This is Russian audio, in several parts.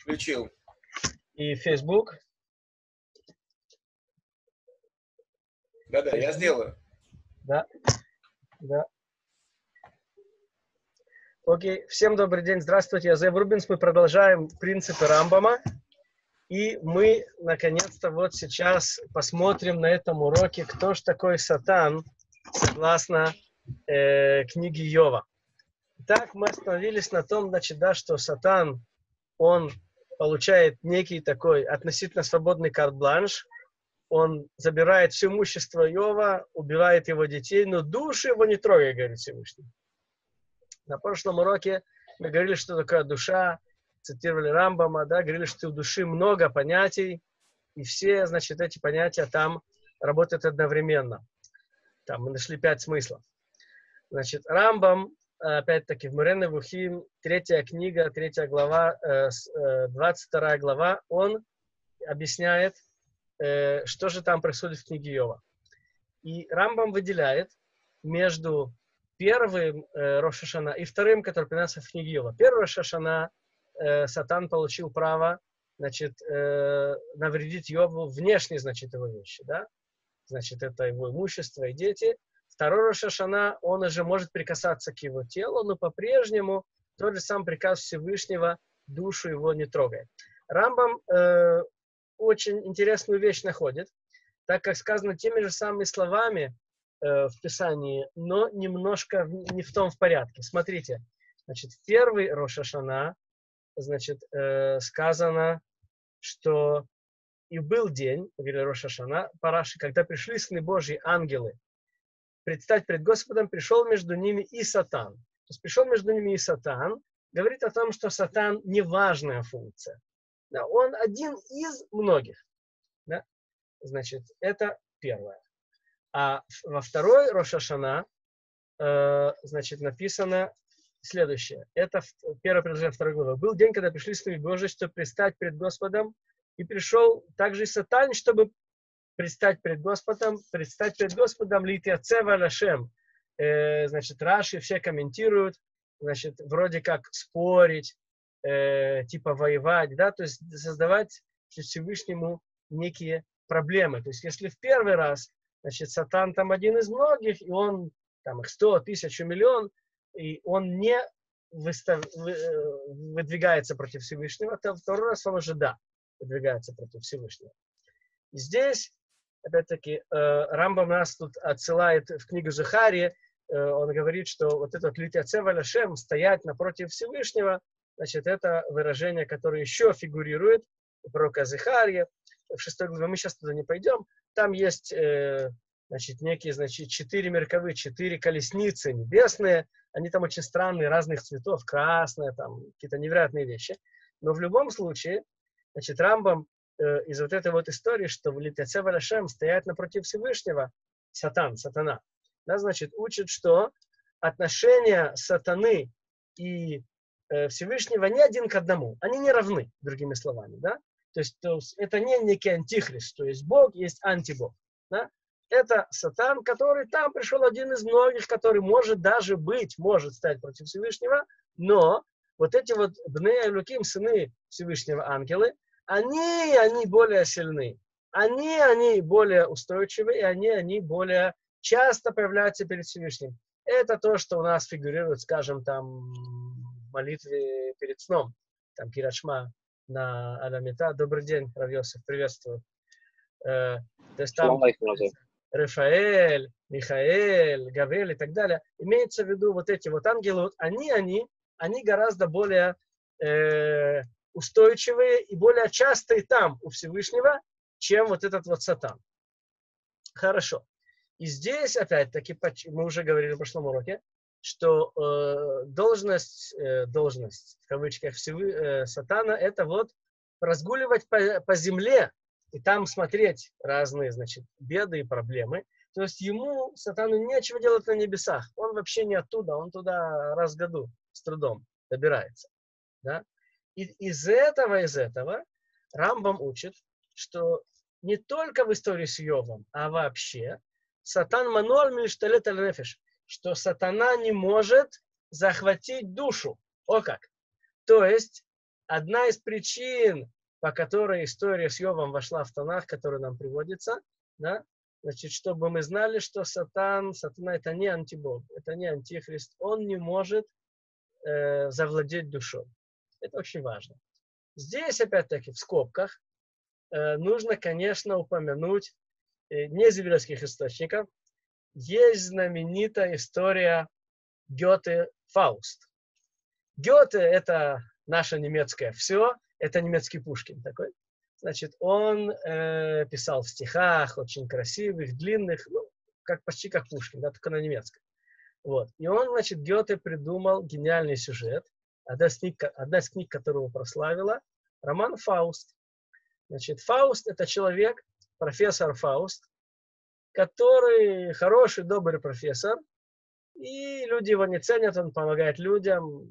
Включил. И Facebook. Да-да, я сделаю. Да. Окей. Всем добрый день. Здравствуйте. Я Зев Рубинс. Мы продолжаем принципы Рамбама. И мы, наконец-то, вот сейчас посмотрим на этом уроке, кто же такой Сатан, согласно книге Йова. Итак, мы остановились на том, значит, да, что Сатан, он получает некий такой относительно свободный карт-бланш, он забирает все имущество Йова, убивает его детей, но души его не трогай, говорит Всевышний. На прошлом уроке мы говорили, что такое душа, цитировали Рамбама, да, говорили, что у души много понятий, и все, значит, эти понятия там работают одновременно. Там мы нашли 5 смыслов. Значит, Рамбам, опять-таки, в Море Невухим, 3 книга, 3 глава, 22 глава, он объясняет, что же там происходит в книге Йова. И Рамбам выделяет между первым Рош ха-Шана и вторым, который приносится в книге Йова. Первый Рош ха-Шана Сатан получил право, значит, навредить Йову внешние, значит, его вещи, да? Значит, это его имущество и дети. Второй Рош ха-Шана, он уже может прикасаться к его телу, но по-прежнему тот же сам приказ Всевышнего душу его не трогает. Рамбам очень интересную вещь находит, так как сказано теми же самыми словами в Писании, но немножко не в том в порядке. Смотрите, значит, в первый Рош ха-Шана, значит, сказано, что и был день, говорили Рош ха-Шана, Параши, когда пришли сыны Божьи, ангелы, предстать пред Господом, пришел между ними и Сатан. То есть пришел между ними и Сатан, говорит о том, что Сатан неважная функция. Да, он один из многих. Да? Значит, это первое. А во второй Рош ха-Шана, значит, написано следующее. Это первое предложение второй главы. Был день, когда пришли сыны Божьи, чтобы предстать пред Господом, и пришел также и Сатан, чтобы предстать пред Господом, литьяцева лашем. Значит, Раши все комментируют, значит, вроде как спорить, типа воевать, да, то есть создавать Всевышнему некие проблемы. То есть если в первый раз, значит, Сатан там один из многих, и он там их 100, 1000, миллион, и он не выдвигается против Всевышнего, то второй раз он уже, да, выдвигается против Всевышнего. И здесь, опять-таки, Рамбам нас тут отсылает в книгу Захарии, он говорит, что вот этот литьяцева лашем, стоять напротив Всевышнего, значит, это выражение, которое еще фигурирует у пророка Захарии. В 6 главе мы сейчас туда не пойдем. Там есть, значит, некие, значит, 4 мерковые, 4 колесницы небесные. Они там очень странные, разных цветов, красные, там какие-то невероятные вещи. Но в любом случае, значит, Рамбам из вот этой вот истории, что в литьяцева лашем стоять напротив Всевышнего, сатана, да, значит, учит, что отношения сатаны и Всевышнего не один к одному. Они не равны, другими словами, да. То есть это не некий антихрист, то есть Бог есть антибог, да. Это Сатан, который там пришел один из многих, который может даже быть, может стать против Всевышнего, но вот эти вот бней элоким, сыны Всевышнего ангелы, они более сильны, они более устойчивы, и они более часто появляются перед Всевышним. Это то, что у нас фигурирует, скажем, там, в молитве перед сном. Там Кират Шма на Аламита. Добрый день, Рав Йосеф, приветствую. То есть там Рафаэль, Михаэль, Гавриэль и так далее. Имеется в виду вот эти вот ангелы, вот они гораздо более устойчивые и более частые там у Всевышнего, чем вот этот вот Сатан. Хорошо. И здесь, опять-таки, мы уже говорили в прошлом уроке, что должность, в кавычках, Сатана, это вот разгуливать по земле и там смотреть разные, значит, беды и проблемы. То есть ему, Сатану, нечего делать на небесах. Он вообще не оттуда, он туда раз в году с трудом добирается. Да? И из этого Рамбам учит, что не только в истории с Йовом, а вообще, Сатан мануаль мильшталет аль нефеш, что сатана не может захватить душу. О как! То есть, одна из причин, по которой история с Йовом вошла в Танах, которая нам приводится, да, значит, чтобы мы знали, что сатана это не антибог, это не антихрист, он не может завладеть душой. Это очень важно. Здесь, опять-таки, в скобках, нужно, конечно, упомянуть не из еврейских источников. Есть знаменитая история Гёте «Фауст». Гёте – это наше немецкое все, это немецкий Пушкин такой. Значит, он писал в стихах, очень красивых, длинных, ну, почти как Пушкин, да, только на немецком. Вот. И он, значит, Гёте придумал гениальный сюжет. Одна из книг, которую прославила, роман «Фауст». Значит, Фауст – это человек, профессор Фауст, который хороший, добрый профессор, и люди его не ценят, он помогает людям,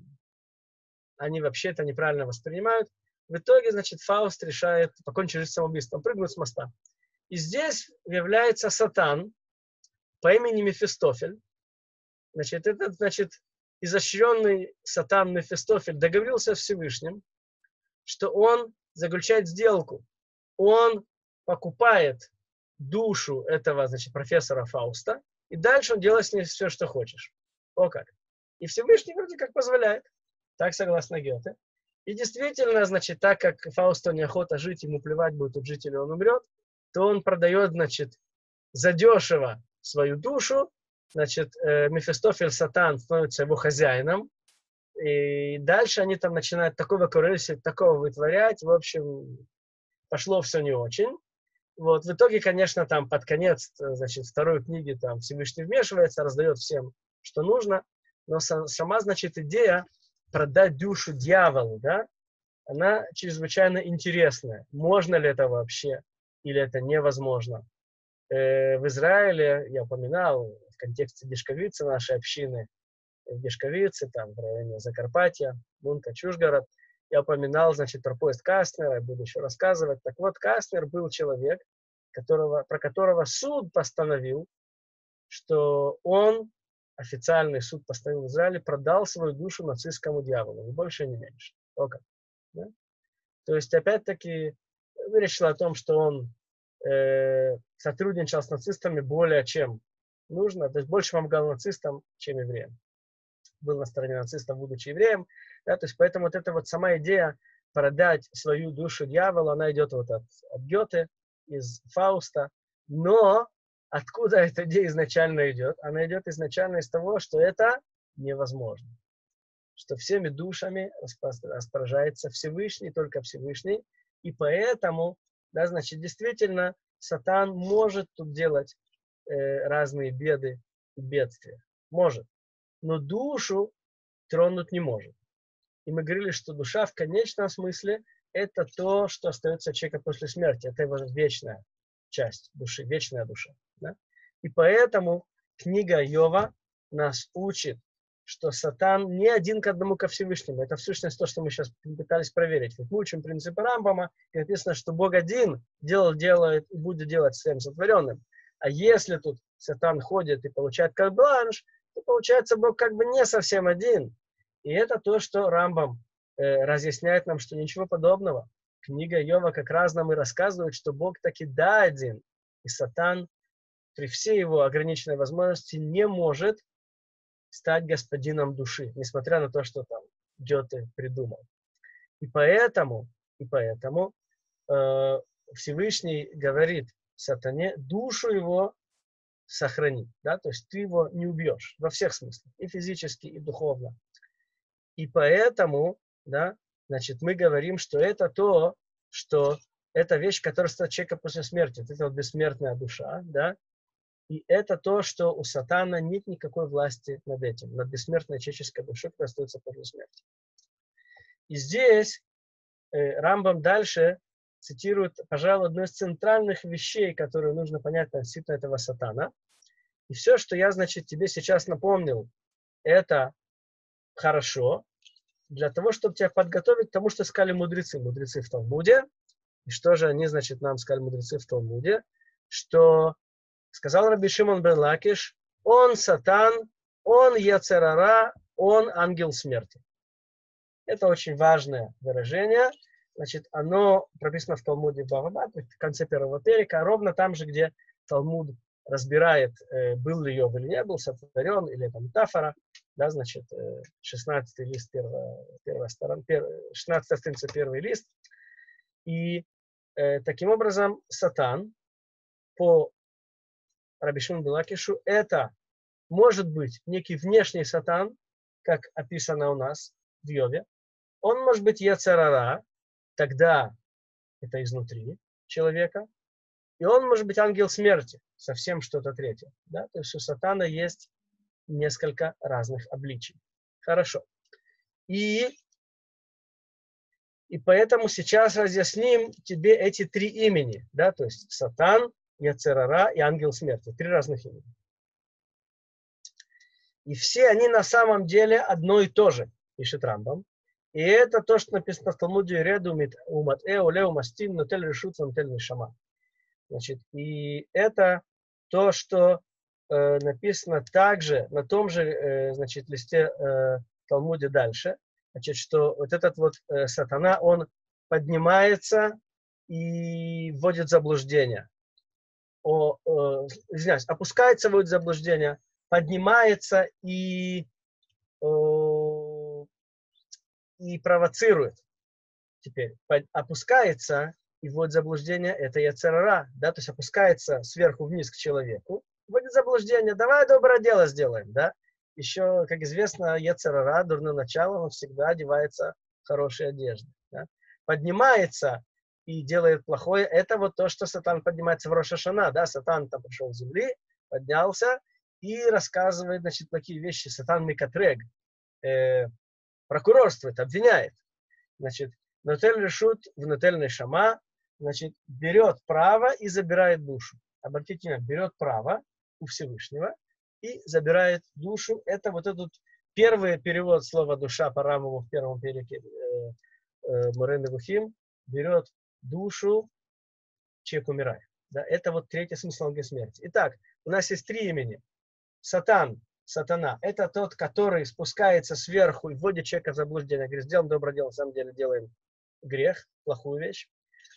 они вообще это неправильно воспринимают. В итоге, значит, Фауст решает покончить жизнь самоубийством, прыгнуть с моста. И здесь является сатан по имени Мефистофель. Значит, этот, значит, изощренный сатан Мефистофель договорился с Всевышним, что он заключает сделку. Он покупает душу этого, значит, профессора Фауста, и дальше он делает с ней все, что хочешь. О как. И Всевышний вроде как позволяет. Так, согласно Гёте. И действительно, значит, так как Фаусту неохота жить, ему плевать, будет тут жить или он умрет, то он продает, значит, задешево свою душу. Значит, Мефистофель, сатан, становится его хозяином. И дальше они там начинают такого курильства, такого вытворять. В общем, пошло все не очень. Вот, в итоге, конечно, там под конец, значит, второй книги там Всевышний вмешивается, раздает всем, что нужно. Но сама, значит, идея продать душу дьяволу, да, она чрезвычайно интересная. Можно ли это вообще? Или это невозможно? В Израиле, я упоминал, в контексте Дешковицы нашей общины, в Дешковице, там, в районе Закарпатья, Мунка, Чужгород, я упоминал, значит, про поезд Кастнера, я буду еще рассказывать. Так вот, Кастнер был человек, про которого суд постановил, что он, официальный суд постановил в Израиле, продал свою душу нацистскому дьяволу, ни больше, ни меньше. Только. Да? То есть, опять-таки, речь шла о том, что он сотрудничал с нацистами более чем нужно, то есть больше помогал нацистам, чем евреям. Был на стороне нацистов, будучи евреем. Да, то есть, поэтому вот эта вот сама идея продать свою душу дьяволу, она идет вот от Гёте, из Фауста. Но откуда эта идея изначально идет? Она идет изначально из того, что это невозможно. Что всеми душами распоряжается Всевышний, только Всевышний. И поэтому, да, значит, действительно, сатан может тут делать разные беды и бедствия. Может. Но душу тронуть не может. И мы говорили, что душа в конечном смысле это то, что остается от человека после смерти. Это его вечная часть души, вечная душа. Да? И поэтому книга Йова нас учит, что сатан не один к одному ко Всевышнему. Это в сущности то, что мы сейчас пытались проверить. Вот мы учим принципы Рамбама, и написано, что Бог один делает и будет делать своим сотворенным. А если тут сатан ходит и получает карт-бланш, то получается Бог как бы не совсем один. И это то, что Рамбам разъясняет нам, что ничего подобного. Книга Йова как раз нам и рассказывает, что Бог таки да один. И сатан при всей его ограниченной возможности не может стать господином души, несмотря на то, что там Гёте придумал. И поэтому Всевышний говорит сатане, душу его сохрани. Да? То есть ты его не убьешь во всех смыслах, и физически, и духовно. И поэтому, да, значит, мы говорим, что это то, что это вещь, которая стоит человека после смерти. Это вот бессмертная душа, да. И это то, что у сатана нет никакой власти над этим, над бессмертной человеческой душой, которая остается после смерти. И здесь Рамбам дальше цитирует, пожалуй, одну из центральных вещей, которые нужно понять относительно этого сатана. И все, что я, значит, тебе сейчас напомнил, это хорошо, для того, чтобы тебя подготовить к тому, что сказали мудрецы в Талмуде. И что же они, значит, нам сказали мудрецы в Талмуде? Что сказал Раби Шимон бен Лакиш, он сатан, он яцер ара, он ангел смерти. Это очень важное выражение. Значит, оно прописано в Талмуде Бава Батра, в конце первого перека, ровно там же, где Талмуд разбирает, был ли Йов или не был, сотворен, или это метафора. Да, значит, 16-й лист, первая сторона, 16-я страница, первый лист. И таким образом Сатан по Раби Шимон бен Лакишу это может быть некий внешний Сатан, как описано у нас в Йове. Он может быть Йецер ара, тогда это изнутри человека. И он может быть ангел смерти, совсем что-то третье. Да? То есть у Сатана есть несколько разных обличий. Хорошо. И поэтому сейчас разъясним тебе эти три имени. Да? То есть Сатан, Йецер ара и ангел смерти. Три разных имени. И все они на самом деле одно и то же, пишет Рамбам. И это то, что написано в Талмуде Реду умат эолеу мастин нотель решут нотель нишама. Значит, и это то, что написано также на том же, значит, листе Талмуде дальше. Значит, что вот этот вот сатана, он поднимается и вводит в заблуждение. Извиняюсь, опускается, вводит в заблуждение, поднимается и провоцирует. Теперь опускается и вводит в заблуждение, это Йецер ара, да, то есть опускается сверху вниз к человеку, вводит в заблуждение, давай доброе дело сделаем, да. Еще, как известно, Йецер ара, дурное начало, он всегда одевается в хорошие одежды. Да? Поднимается и делает плохое, это вот то, что Сатан поднимается в Рош ха-Шана, да, Сатан там пришел с земли, поднялся и рассказывает, значит, такие вещи, Сатан Микатрег, прокурорствует, обвиняет, значит, Нотель решут в нотель нишама, значит, берет право и забирает душу. Обратите внимание, берет право у Всевышнего и забирает душу. Это вот этот первый перевод слова душа по Рамову в первом переке Морэ Невухим, берет душу, человек умирает. Да? Это вот третий смысл ангел смерти. Итак, у нас есть три имени. Сатан, сатана, это тот, который спускается сверху и вводит человека в заблуждение. Говорит, сделаем доброе дело, на самом деле делаем грех, плохую вещь.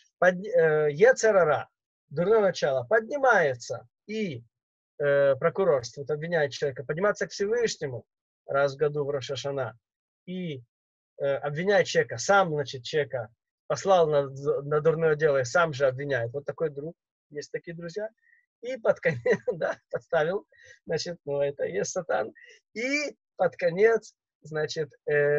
Йецер ара, дурное начало, поднимается и прокурорствует, обвиняет человека, поднимается к Всевышнему раз в году в Рош ха-Шана и обвиняет человека, сам, значит, человека послал на дурное дело и сам же обвиняет. Вот такой друг, есть такие друзья. И под конец, да, подставил, значит, ну это и есть Сатан. И под конец, значит,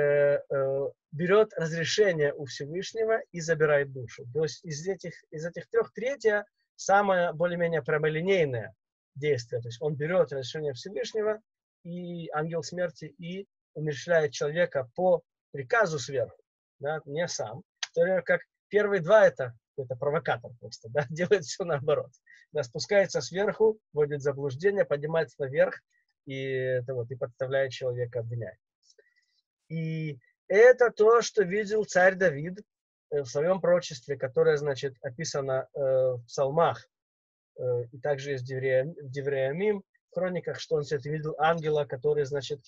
берет разрешение у Всевышнего и забирает душу. То есть из этих трех третье самое более-менее прямолинейное действие. То есть он берет разрешение Всевышнего и ангел смерти и умерщвляет человека по приказу сверху, да, не сам. В то время как первые два это провокатор просто, да, делает все наоборот. Да, спускается сверху, вводит в заблуждение, поднимается наверх и подставляет человека, обвиняет. И это то, что видел царь Давид в своем пророчестве, которое, значит, описано в псалмах, и также есть в Девреямим, в хрониках, что он все-таки видел ангела, который, значит,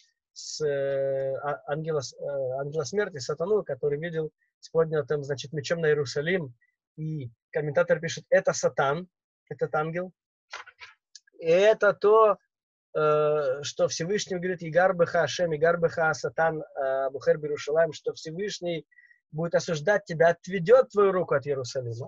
ангела смерти, сатану, который видел с поднятым, значит, мечом на Иерусалим. И комментатор пишет, это Сатан, этот ангел. И это то, что Всевышний говорит, Игар беха Ашем, Игар беха Сатан, Бухер Берушалаем, что Всевышний будет осуждать тебя, отведет твою руку от Иерусалима.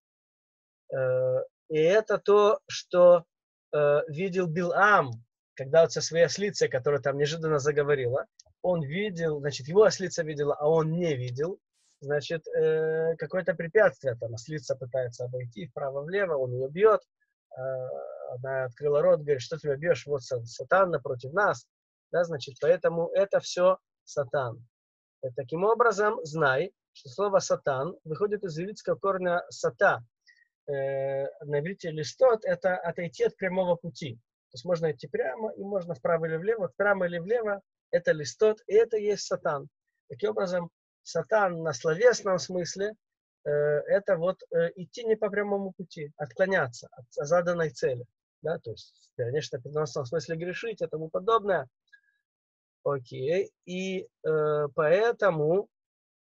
И это то, что видел Билам, когда вот со своей ослицей, которая там неожиданно заговорила, он видел, значит, его ослица видела, а он не видел, значит, какое-то препятствие, там ослица пытается обойти вправо-влево, он ее бьет, она открыла рот, говорит, что ты меня бьешь, вот Сатан напротив нас, да, значит, поэтому это все Сатан. И таким образом, знай, что слово Сатан выходит из ивритского корня сата. На иврите листот — это отойти от прямого пути. То есть можно идти прямо, и можно вправо или влево, прямо или влево, это листот, и это есть Сатан. Таким образом, Сатан на словесном смысле это вот идти не по прямому пути, отклоняться от заданной цели. Да? То есть, конечно, в переносном смысле грешить и тому подобное. Окей. И поэтому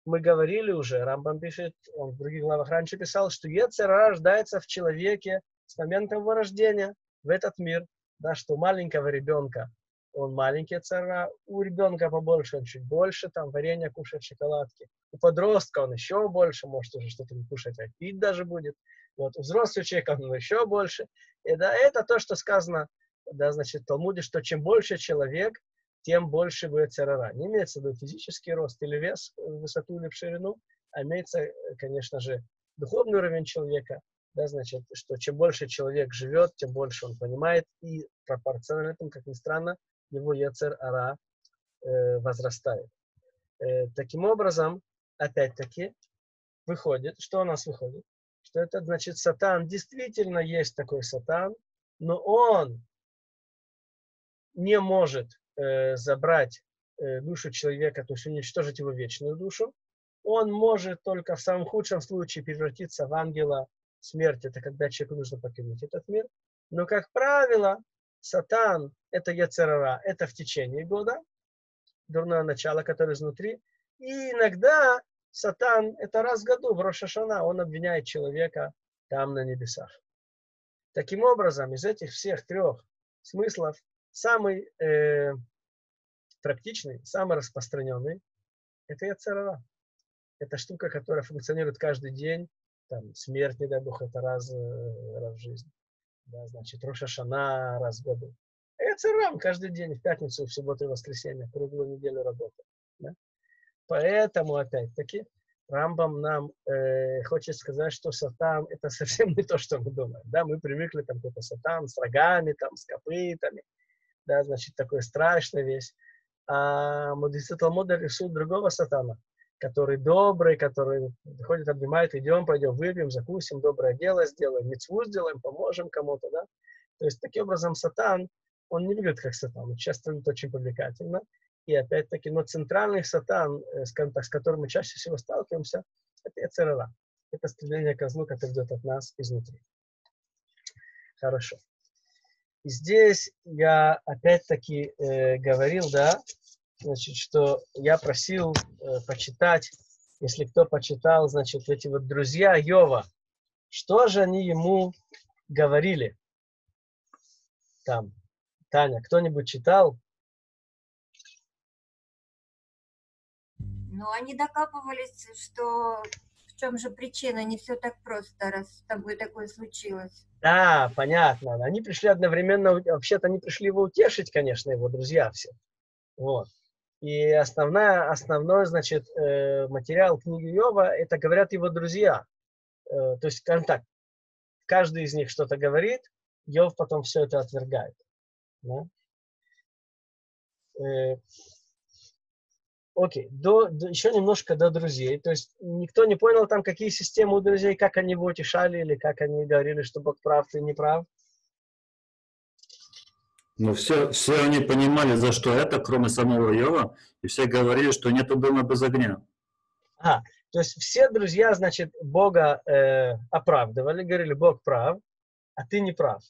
мы говорили уже, Рамбам пишет, он в других главах раньше писал, что Йецер ара рождается в человеке с момента его рождения в этот мир. Да, что у маленького ребенка он маленький Йецер ара, у ребенка побольше, он чуть больше, там варенье кушает, шоколадки. У подростка он еще больше, может уже что-то не кушать, а пить даже будет. Вот, у взрослого человека он еще больше. И да, это то, что сказано, да, значит, в Талмуде, что чем больше человек, тем больше будет Йецер ара. Не имеется в виду физический рост или вес, в высоту или в ширину, а имеется, конечно же, духовный уровень человека. Да, значит, что чем больше человек живет, тем больше он понимает, и пропорционально этому, как ни странно, его Йецер ара возрастает. Таким образом, опять-таки, выходит, что у нас выходит? Что это, значит, сатан, действительно есть такой сатан, но он не может забрать душу человека, то есть уничтожить его вечную душу. Он может только в самом худшем случае превратиться в ангела смерти. Это когда человеку нужно покинуть этот мир. Но, как правило, сатан – это Йецер ара, это в течение года, дурное начало, которое изнутри. И иногда сатан – это раз в году, в Рош ха-Шана, он обвиняет человека там на небесах. Таким образом, из этих всех трех смыслов самый практичный, самый распространенный – это Йецер ара. Это штука, которая функционирует каждый день. Там, смерть, не дай Бог, это раз в жизни. Да, значит, Рош ха-Шана раз в году. А Йецер ара каждый день, в пятницу, в субботу и воскресенье, круглую неделю работает. Да? Поэтому, опять-таки, Рамбам нам хочет сказать, что сатан – это совсем не то, что мы думаем. Да? Мы привыкли, там, какой-то сатан с рогами, там, с копытами. Да, значит, такой страшный весь. А мудрецы Талмуда рисуют другого сатана, который добрый, который ходит, обнимает, идем, пойдем, выпьем, закусим, доброе дело сделаем, мицву сделаем, поможем кому-то, да. То есть, таким образом, сатан, он не выглядит как сатан, он часто выглядит очень привлекательно. И опять-таки, но центральный сатан, скажем так, с которым мы чаще всего сталкиваемся, это Йецер ара. Это стремление к злу, которое идет от нас изнутри. Хорошо. И здесь я опять-таки говорил, да, значит, что я просил почитать, если кто почитал, значит, эти вот друзья Йова, что же они ему говорили там. Таня, кто-нибудь читал? Ну, они докапывались, что в чем же причина, не все так просто, раз с тобой такое случилось. Да, понятно. Они пришли одновременно, вообще-то они пришли его утешить, конечно, его друзья все. Вот. И основной, значит, материал книги Йова, это говорят его друзья. То есть, скажем так, каждый из них что-то говорит, Йов потом все это отвергает. Да? Окей, еще немножко до друзей. То есть никто не понял там, какие системы у друзей, как они его утешали, или как они говорили, что Бог прав, ты не прав. Но все они понимали, за что это, кроме самого Йова, и все говорили, что нету дыма без огня. То есть все друзья, значит, Бога оправдывали, говорили, Бог прав, а ты не прав.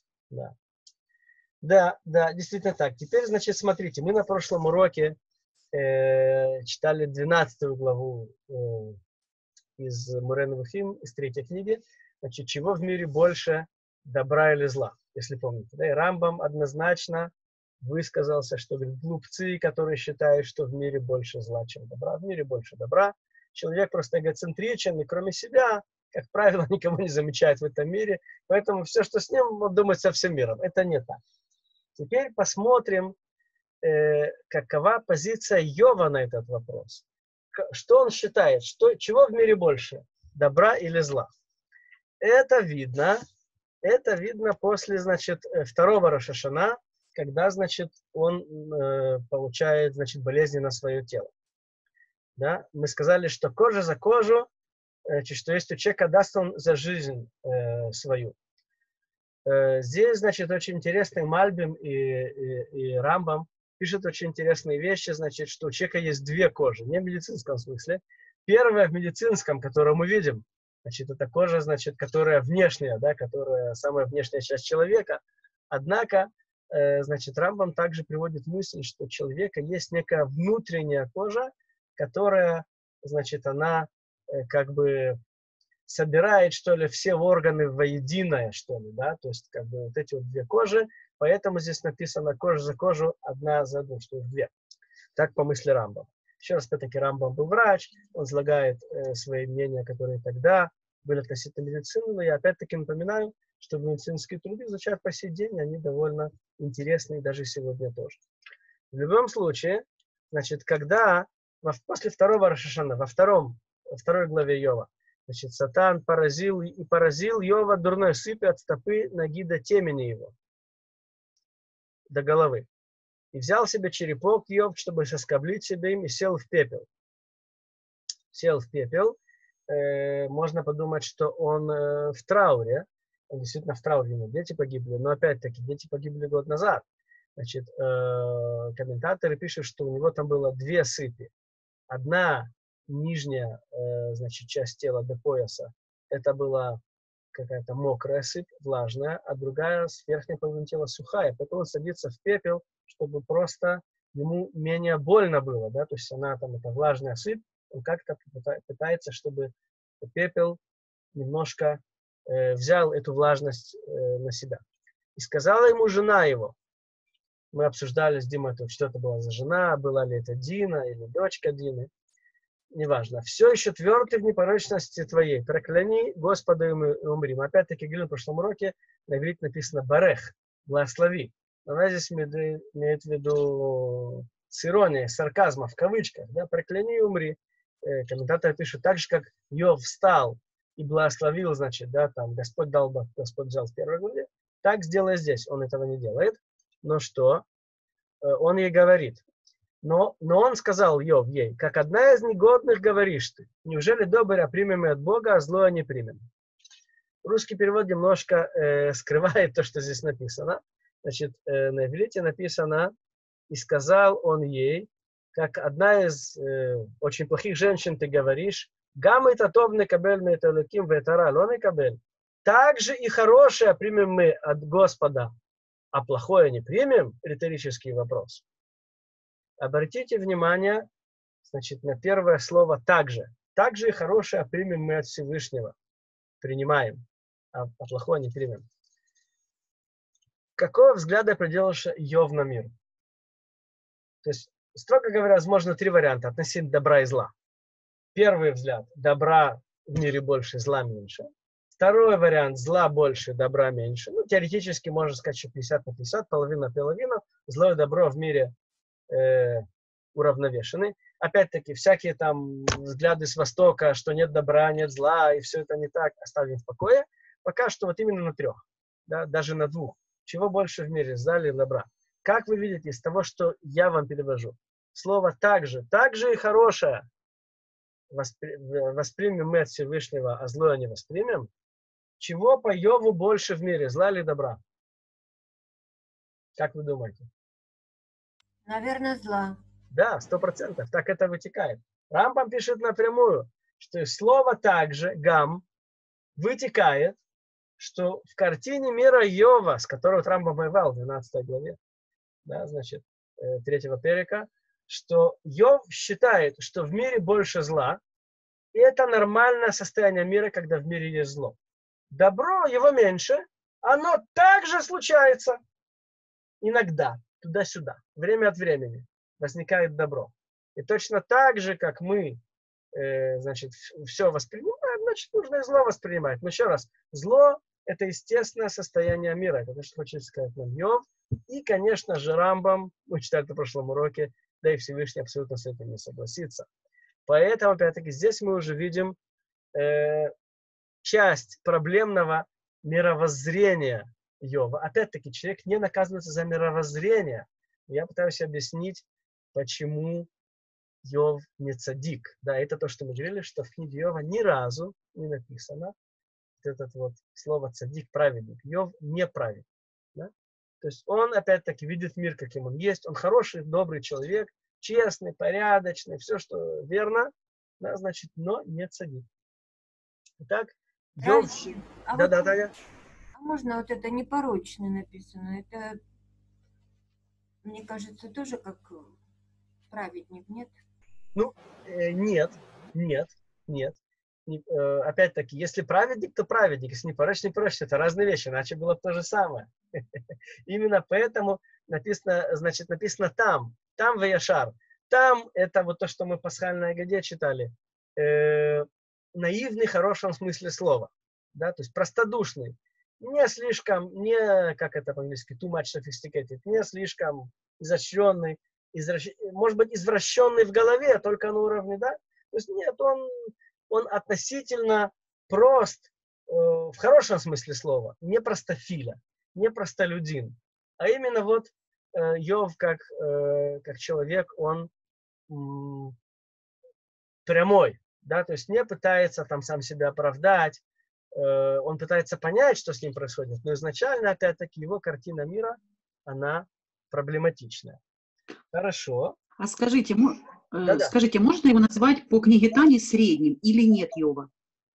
Да, действительно так. Теперь, значит, смотрите, мы на прошлом уроке читали 12 главу из Морeh Nevuchim, из 3 книги, значит, чего в мире больше, добра или зла, если помните. Да? И Рамбам однозначно высказался, что говорит, глупцы, которые считают, что в мире больше зла, чем добра. В мире больше добра. Человек просто эгоцентричен, и кроме себя, как правило, никого не замечает в этом мире, поэтому все, что с ним, он думает со всем миром. Это не так. Теперь посмотрим, какова позиция Йова на этот вопрос. Что он считает? Чего в мире больше? Добра или зла? Это видно после, значит, второго Рош ха-Шана, когда, значит, он получает, значит, болезни на свое тело. Да? Мы сказали, что кожа за кожу, что есть у человека, даст он за жизнь свою. Здесь, значит, очень интересный Мальбим и Рамбам пишут очень интересные вещи, значит, что у человека есть 2 кожи, не в медицинском смысле. Первая в медицинском, которую мы видим, значит, это кожа, значит, которая внешняя, да, которая самая внешняя часть человека. Однако, значит, Рамбам также приводит мысль, что у человека есть некая внутренняя кожа, которая значит, она как бы собирает, что ли, все органы воединое, что ли, да, то есть, как бы, вот эти вот две кожи, поэтому здесь написано кожа за кожу, одна за одну, что их две. Так по мысли Рамбама. Еще раз, опять-таки, Рамбам был врач, он излагает свои мнения, которые тогда были относительно медицины, но я опять-таки напоминаю, что медицинские труды изучают по сей день, они довольно интересные даже сегодня тоже. В любом случае, значит, когда после второго Рош ха-Шана, во второй главе Йова, значит, Сатан поразил Йова дурной сыпью от стопы ноги до темени его, до головы. И взял себе черепок Йов, чтобы соскоблить себе им, и сел в пепел. Сел в пепел. Можно подумать, что он в трауре. Он действительно в трауре, дети погибли. Но опять-таки, дети погибли год назад. Значит, комментаторы пишут, что у него там было две сыпи. Одна нижняя, значит, часть тела до пояса, это была какая-то мокрая сыпь, влажная, а другая с верхней половины тела сухая. Поэтому он садится в пепел, чтобы просто ему менее больно было, да, то есть она там, это влажная сыпь, он как-то пытается, чтобы пепел немножко взял эту влажность на себя. И сказала ему жена его, мы обсуждали с Димой, что это была за жена, была ли это Дина или дочка Дины, неважно. Все еще твердый в непорочности твоей. Прокляни Господа и умри. Мы опять-таки говорили в прошлом уроке, на иврите написано «барех», «благослови». Она здесь имеет в виду с иронией, сарказма, в кавычках. Да? «Прокляни и умри». Комментаторы пишут, так же, как Йов встал и благословил, значит, да, там, Господь дал, Господь взял в первой главе, так сделай здесь. Он этого не делает. Но что? Он ей говорит. Но он сказал Йов ей, как одна из негодных говоришь ты. Неужели доброе примем мы от Бога, а злое не примем? Русский перевод немножко скрывает то, что здесь написано. Значит, на иврите написано, и сказал он ей, как одна из очень плохих женщин ты говоришь, гам это товны кабель мы это луким ветара лоны кабель. Также и хорошее примем мы от Господа, а плохое не примем? Риторический вопрос. Обратите внимание, значит, на первое слово «также». Также и хорошее примем мы от Всевышнего. Принимаем, а плохое не примем. Какого взгляда придерживался Йов на мир? То есть, строго говоря, возможно, три варианта относительно добра и зла. Первый взгляд – добра в мире больше, зла меньше. Второй вариант – зла больше, добра меньше. Ну, теоретически можно сказать, что 50 на 50, половина. Зло и добро в мире уравновешены. Опять-таки, всякие там взгляды с Востока, что нет добра, нет зла, и все это не так, оставим в покое. Пока что вот именно на трех, да, даже на двух. Чего больше в мире, зла или добра? Как вы видите из того, что я вам перевожу? Слово также и хорошее воспримем мы от Всевышнего, а злое не воспримем. Чего по Йову больше в мире, зла или добра? Как вы думаете? Наверное, зла. Да, 100%. Так это вытекает. Рамбам пишет напрямую, что слово также, гам, вытекает, что в картине мира Йова, с которого Рамбам воевал в 12 главе, да, значит, 3 перека, что Йов считает, что в мире больше зла, и это нормальное состояние мира, когда в мире есть зло. Добро его меньше, оно также случается иногда, туда-сюда, время от времени возникает добро. И точно так же, как мы, значит, все воспринимаем, значит, нужно и зло воспринимать. Но еще раз, зло – это естественное состояние мира. Это то, что хочет сказать нам Йов. И, конечно же, Рамбам, мы читали это в прошлом уроке, да и Всевышний абсолютно с этим не согласится. Поэтому, опять-таки, здесь мы уже видим часть проблемного мировоззрения Йова. Опять-таки, человек не наказывается за мировоззрение. Я пытаюсь объяснить, почему Йов не цадик. Да, это то, что мы говорили, что в книге Йова ни разу не написано вот это вот слово цадик, праведник. Йов не праведник. Да? То есть он, опять-таки, видит мир, каким он есть. Он хороший, добрый человек, честный, порядочный, все, что верно, да, значит, но не цадик. Итак, Йов... Да, Таня. А можно вот это непорочно написано? Это, мне кажется, тоже как праведник, нет? Ну, нет. Нет, нет. Опять-таки, если праведник, то праведник. Если не прочь, не прочь. Это разные вещи, иначе было бы то же самое. Именно поэтому написано там Ваяшар. Там это вот то, что мы в пасхальной Агаде читали. Наивный в хорошем смысле слова. Да? То есть простодушный. Не слишком, как это по-английски, too much sophisticated, не слишком изощренный, может быть, извращенный в голове, только на уровне, да? То есть нет, он относительно прост, в хорошем смысле слова, не простофиля, не простолюдин, а именно вот Йов как человек, он прямой, да, то есть не пытается там сам себя оправдать, он пытается понять, что с ним происходит, но изначально, опять-таки, его картина мира, она проблематичная. Хорошо. А скажите, Да-да. скажите, можно его назвать по книге Тани средним или нет Йова?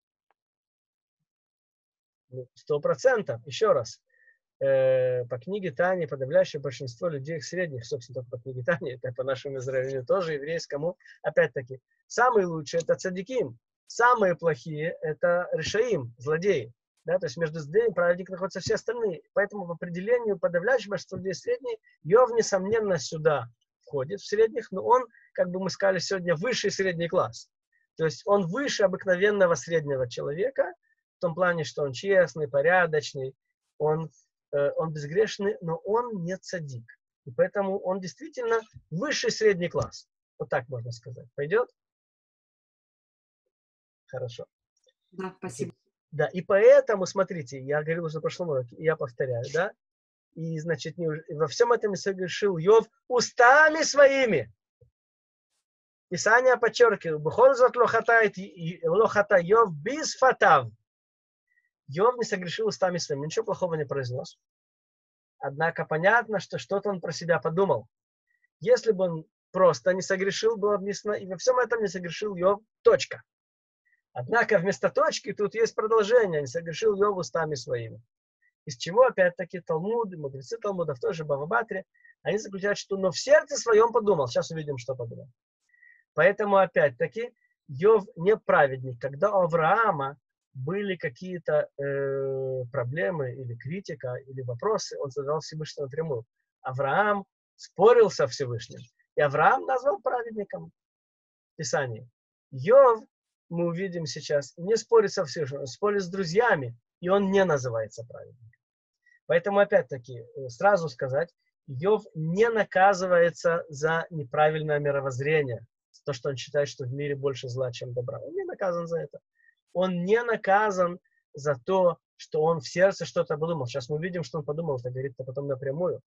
100%. Еще раз. По книге Тани подавляющее большинство людей их средних, собственно, только по книге Тани, это по нашему израилю тоже, еврейскому, опять-таки, самые лучшие это цадиким, самые плохие это решаим, злодеи. Да? То есть между злодеями и праведником находятся все остальные. Поэтому в определению подавляющее большинство людей средних, Йов, несомненно, сюда входит в средних, но он, как бы мы сказали сегодня, высший средний класс. То есть он выше обыкновенного среднего человека, в том плане, что он честный, порядочный, он безгрешный, но он не цадик. И поэтому он действительно высший средний класс. Вот так можно сказать. Пойдет? Хорошо. Да, спасибо. Да, и поэтому, смотрите, я говорил уже на прошлом уроке, и я повторяю, да? И, значит, во всем этом согрешил Йов устами своими. Писание подчеркивает, «Бхолзот лохата Йов без фатав». Йов не согрешил устами своими, ничего плохого не произнес. Однако понятно, что что-то он про себя подумал. Если бы он просто не согрешил, было написано, и во всем этом не согрешил Йов, точка. Однако вместо точки тут есть продолжение, не согрешил Йов устами своими. Из чего, опять-таки, Талмуд, мудрецы Талмуда, в той же Бава Батре, они заключают, что но в сердце своем подумал. Сейчас увидим, что подумал. Поэтому, опять-таки, Йов не праведник. Когда у Авраама были какие-то проблемы или критика, или вопросы, он задал Всевышнему напрямую. Авраам спорил со Всевышним. И Авраам назвал праведником в Писании. Йов, мы увидим сейчас, не спорит со Всевышним, он спорит с друзьями, и он не называется праведником. Поэтому, опять-таки, сразу сказать, Йов не наказывается за неправильное мировоззрение, то, что он считает, что в мире больше зла, чем добра. Он не наказан за это. Он не наказан за то, что он в сердце что-то подумал. Сейчас мы видим, что он подумал, это говорит потом напрямую.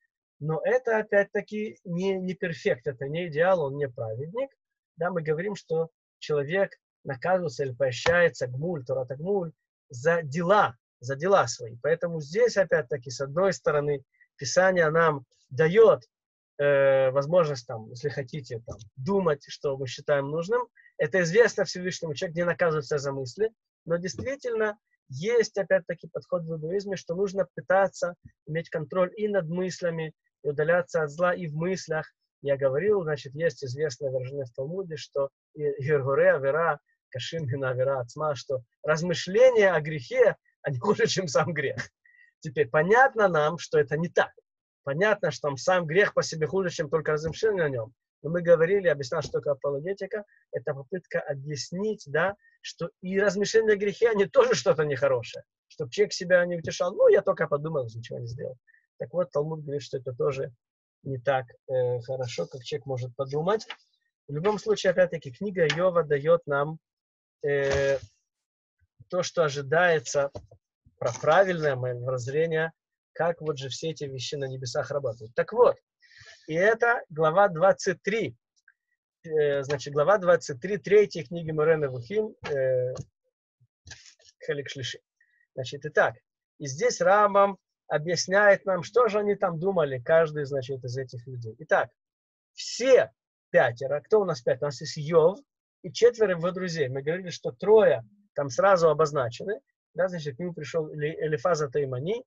Но это, опять-таки, не перфект, это не идеал, он не праведник. Да, мы говорим, что человек наказывается или поощряется, гмуль, Торат гмуль, за дела свои. Поэтому здесь, опять-таки, с одной стороны, Писание нам дает возможность, там, если хотите, там, думать, что мы считаем нужным. Это известно Всевышнему, человек не наказывается за мысли, но действительно есть, опять-таки, подход в иудаизме, что нужно пытаться иметь контроль и над мыслями, и удаляться от зла и в мыслях. Я говорил, значит, есть известное выражение в Талмуде, что Гергоре Авера, Кашим Авера Ацма, что размышления о грехе, они хуже, чем сам грех. Теперь понятно нам, что это не так. Понятно, что там сам грех по себе хуже, чем только размышление о нем. Но мы говорили, объяснял, что такое апологетика. Это попытка объяснить, да, что и размышления о грехе, они тоже что-то нехорошее. Чтобы человек себя не утешал. Ну, я только подумал, ничего не сделал. Так вот, Талмуд говорит, что это тоже не так хорошо, как человек может подумать. В любом случае, опять-таки, книга Йова дает нам то, что ожидается про правильное мировоззрение, как вот же все эти вещи на небесах работают. Так вот, и это глава 23. Значит, глава 23 третьей книги Морэ Невухим, Хелек Шлиши. Значит, итак, и здесь Рамбам объясняет нам, что же они там думали, каждый, значит, из этих людей. Итак, все пятеро, кто у нас пять? У нас есть Йов и 4 его друзей. Мы говорили, что 3 там сразу обозначены. Да, значит, к нему пришел Элифаз Атаймани,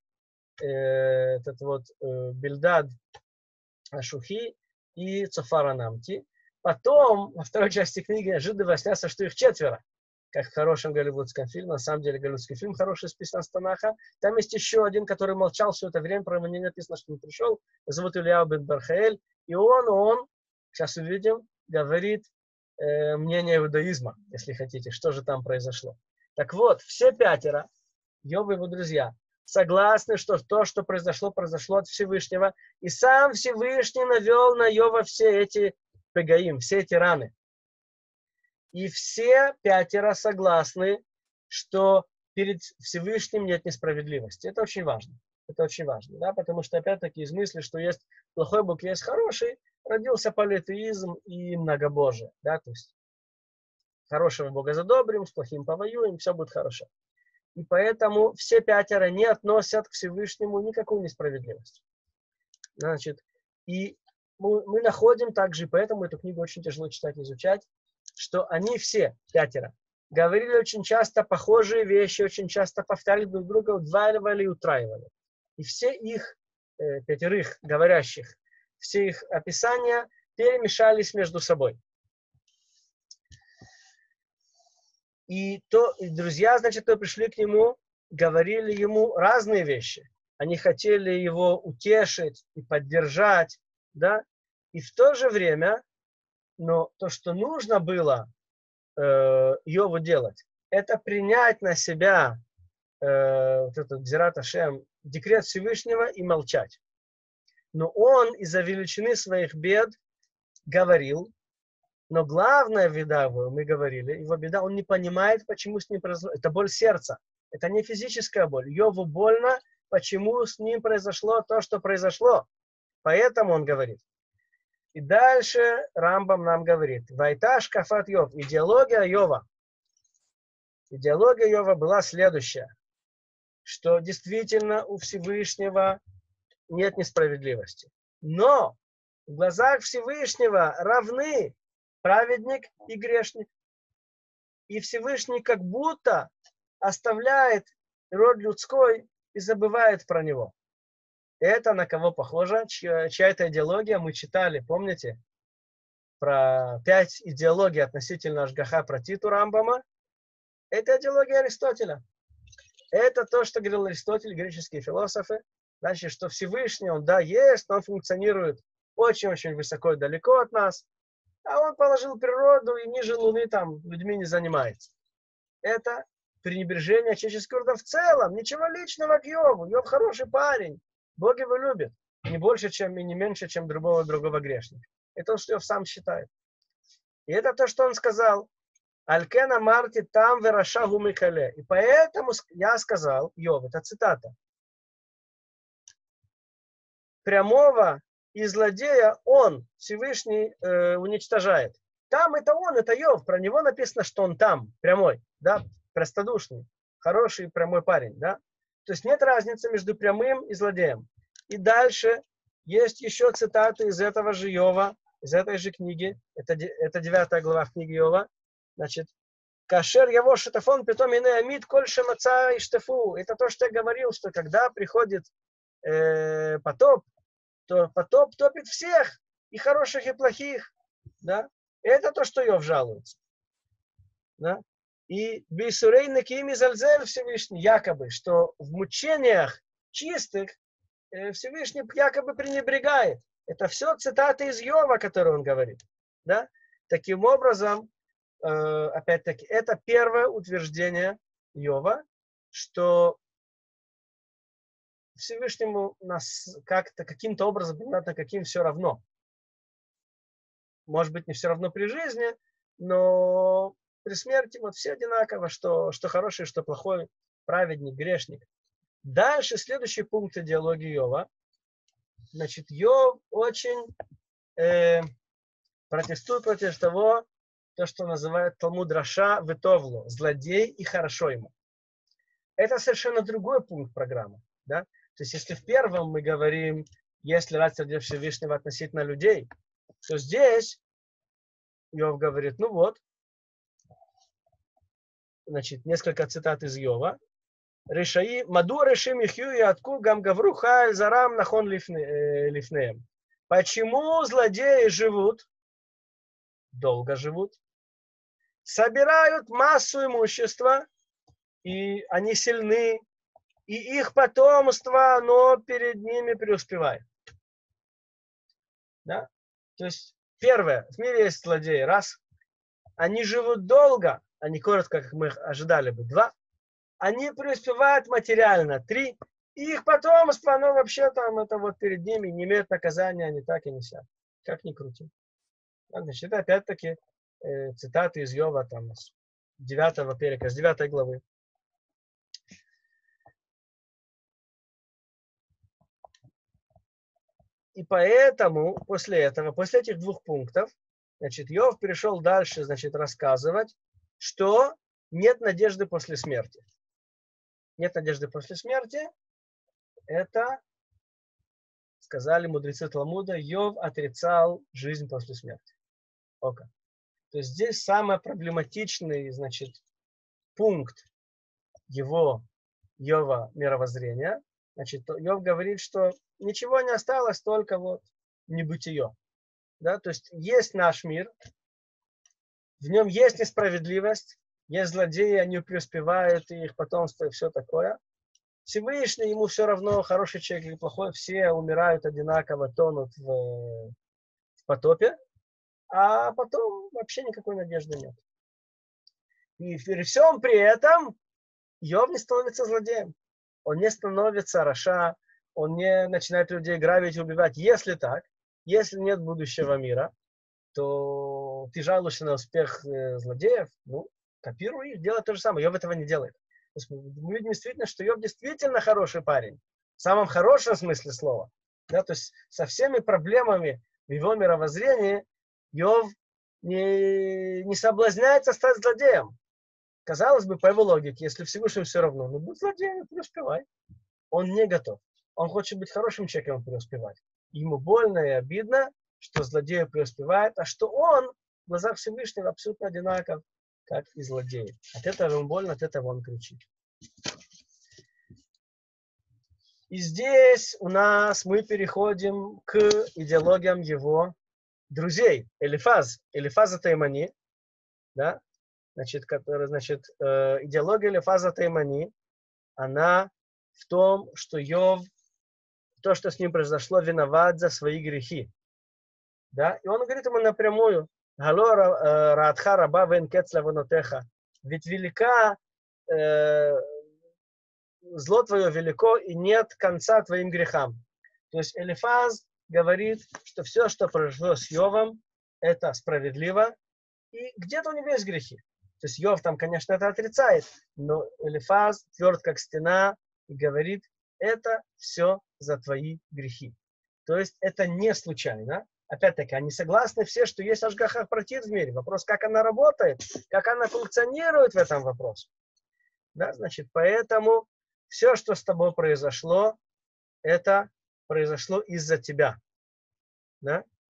этот вот Бильдад Ашухи и Цофар Анамти. потом, во второй части книги, неожиданно выясняется, что их 4. Как в хорошем голливудском фильме. На самом деле голливудский фильм хороший, списан с Танаха. Там есть еще один, который молчал все это время, про него не написано, что он пришел. Зовут Ильяу бен Бархаэль. И он, сейчас увидим, говорит мнение иудаизма, если хотите, что же там произошло. Так вот, все 5, Йов и его друзья, согласны, что то, что произошло от Всевышнего. И сам Всевышний навел на Йова все эти пегаим, все эти раны. И все 5 согласны, что перед Всевышним нет несправедливости. Это очень важно. Это очень важно, да, потому что, опять-таки, из мысли, что есть плохой Бог, есть хороший, родился политеизм и многобожие, да, то есть хорошего Бога задобрим, с плохим повоюем, все будет хорошо. И поэтому все 5 не относят к Всевышнему никакую несправедливость. Значит, и мы находим также, поэтому эту книгу очень тяжело читать и изучать, что они все 5 говорили очень часто похожие вещи, очень часто повторяли друг друга, удваивали и утраивали. И все их 5 говорящих, все их описания перемешались между собой. И друзья, значит, то пришли к нему, говорили ему разные вещи. Они хотели его утешить и поддержать, да, и в то же время, но то, что нужно было Йову делать, это принять на себя вот этот Гзират Ашем, декрет Всевышнего и молчать. Но он из-за величины своих бед говорил, но главная беда его, мы говорили, его беда, он не понимает, почему с ним произошло. Это боль сердца, это не физическая боль. Йову больно, почему с ним произошло то, что произошло. Поэтому он говорит. И дальше Рамбам нам говорит, Вайташ кафат Йов, идеология Йова. Идеология Йова была следующая, что действительно у Всевышнего нет несправедливости. Но в глазах Всевышнего равны праведник и грешник. И Всевышний как будто оставляет род людской и забывает про него. Это на кого похоже? Чья-то идеология? Мы читали, помните, про 5 идеологий относительно Ашгаха Пратит у Рамбама. Это идеология Аристотеля. Это то, что говорил Аристотель, греческие философы. Значит, что Всевышний, он, да, есть, но он функционирует очень-очень высоко и далеко от нас. А он положил природу и ниже Луны там людьми не занимается. Это пренебрежение человеческого рода в целом. Ничего личного к Йову. Йов хороший парень. Бог его любит. Не больше, чем и не меньше, чем другого грешника. Это то, что Йов сам считает. И это то, что он сказал. Алькена марти там вераша гумикале. И поэтому я сказал, Йов, это цитата. Прямого и злодея он, Всевышний, уничтожает. Там это он, это Йов. Про него написано, что он там, прямой, да, простодушный, хороший прямой парень, да. То есть нет разницы между прямым и злодеем. И дальше есть еще цитаты из этого же Йова, из этой же книги. Это 9 глава в книге Йова. Значит, Кашер яво шатафон питом ине амид коль шемаца и штафу. Это то, что я говорил, что когда приходит потоп, то потоп топит всех, и хороших, и плохих. Да? Это то, что Йов жалуется. Да? И бисурей накими зальзель Всевышний, якобы, что в мучениях чистых Всевышний якобы пренебрегает. Это все цитаты из Йова, которые он говорит. Да? Таким образом, опять-таки, это первое утверждение Йова, что Всевышнему нас как-то, каким-то образом, понятно, каким все равно. Может быть, не все равно при жизни, но при смерти вот все одинаково, что хороший, что плохой, праведник, грешник. Дальше, следующий пункт идеологии Йова. Значит, Йов очень протестует против того, то, что называют Талмуд Раша Ветовлу, злодей и хорошо ему. Это совершенно другой пункт программы. Да? То есть, если в первом мы говорим, если рад сердец Всевышнего относительно людей, то здесь Йов говорит, ну вот, значит, несколько цитат из Йова. Решаи, маду решим ихью и атку гам гавру халь зарам нахон лифнеем. Почему злодеи живут долго живут, собирают массу имущества, и они сильны, и их потомство, оно перед ними преуспевает. Да? То есть, первое, в мире есть злодеи, раз. Они живут долго, они коротко, как мы ожидали бы, два. Они преуспевают материально, три. И их потомство, оно вообще там, это вот перед ними не имеет наказания, они так и не сядут. Как ни крути. Значит, это опять-таки цитаты из Йова, там, с 9 перека, с 9 главы. И поэтому после этого, после этих двух пунктов, значит, Йов перешел дальше, значит, рассказывать, что нет надежды после смерти. Нет надежды после смерти. Это, сказали мудрецы Талмуда, Йов отрицал жизнь после смерти. Ока. То есть здесь самый проблематичный, значит, пункт Йова мировоззрения. Значит, Йов говорит, что ничего не осталось, только вот небытие. Да? То есть есть наш мир, в нем есть несправедливость, есть злодеи, они преуспевают, и их потомство, и все такое. Всевышний, ему все равно, хороший человек или плохой, все умирают одинаково, тонут в потопе, а потом вообще никакой надежды нет. И при всем при этом Йов не становится злодеем. Он не становится раша, он не начинает людей грабить и убивать. Если так, если нет будущего мира, то ты жалуешься на успех злодеев, ну, копируй их, делай то же самое. Йов этого не делает. То есть мы видим действительно, что Йов действительно хороший парень. В самом хорошем смысле слова. Да, то есть со всеми проблемами в его мировоззрении Йов не соблазняется стать злодеем. Казалось бы, по его логике, если Всевышнему все равно, ну будь злодеем, преуспевай. Он не готов. Он хочет быть хорошим человеком, преуспевать. Ему больно и обидно, что злодей преуспевает, а что он в глазах Всевышнего абсолютно одинаков, как и злодей. От этого ему больно, от этого он кричит. И здесь у нас мы переходим к идеологиям его друзей. Элифаз Теймани, да? Значит, идеология Элифаза Теймани, она в том, что Йов, то, что с ним произошло, виноват за свои грехи. Да? И он говорит ему напрямую, «Гало раадха раба вен кец лавонотеха». Ведь велика, зло твое велико, и нет конца твоим грехам. То есть Элифаз говорит, что все, что произошло с Йовом, это справедливо, и где-то у него есть грехи. То есть Йов там, конечно, это отрицает, но Элифаз тверд как стена и говорит, это все за твои грехи. То есть это не случайно. Опять-таки, они согласны все, что есть ашгаха пратит в мире. Вопрос, как она работает, как она функционирует в этом вопросе. Да, значит, поэтому все, что с тобой произошло, это произошло из-за тебя. Да?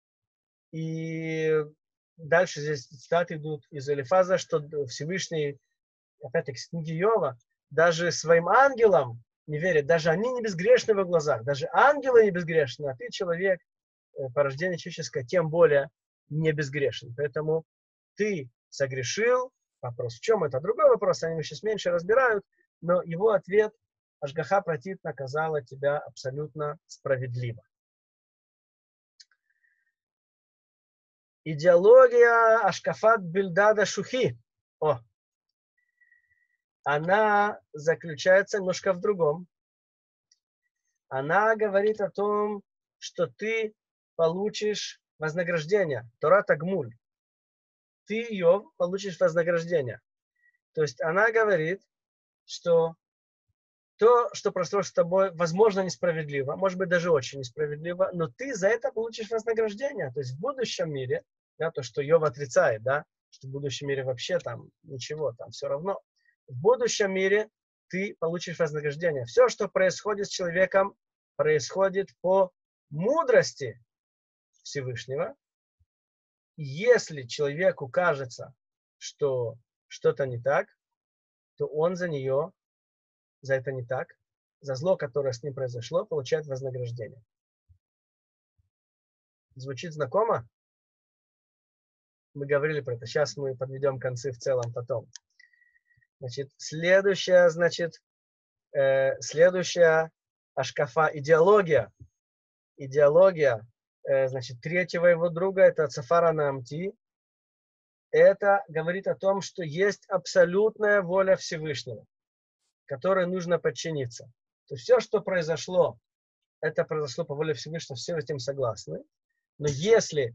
И дальше здесь цитаты идут из Элифаза, что Всевышний, опять-таки, с книги Йова, даже своим ангелам не верят, даже они не безгрешны в глазах, даже ангелы не безгрешны, а ты человек, порождение человеческое, тем более не безгрешен. Поэтому ты согрешил, вопрос в чем, это другой вопрос, они сейчас меньше разбирают, но его ответ, ашгаха пратит наказала тебя абсолютно справедливо. Идеология Ашкафат Бильдада Шухи. Она заключается немножко в другом. Она говорит о том, что ты получишь вознаграждение. Тора Тагмуль. Ты, Йов, получишь вознаграждение. То есть она говорит, что то, что произошло с тобой, возможно, несправедливо, может быть, даже очень несправедливо, но ты за это получишь вознаграждение. То есть в будущем мире, да, то, что Йов отрицает, да, что в будущем мире вообще там ничего, там все равно. В будущем мире ты получишь вознаграждение. Все, что происходит с человеком, происходит по мудрости Всевышнего. И если человеку кажется, что что-то не так, то он за это не так, за зло, которое с ним произошло, получает вознаграждение. Звучит знакомо? Мы говорили про это. Сейчас мы подведем концы в целом потом. Значит, следующая ашкафа, идеология. Идеология, значит, третьего его друга, это Цафара Наамти. Это говорит о том, что есть абсолютная воля Всевышнего, которой нужно подчиниться. То есть все, что произошло, это произошло по воле Всевышнего, все с этим согласны. Но если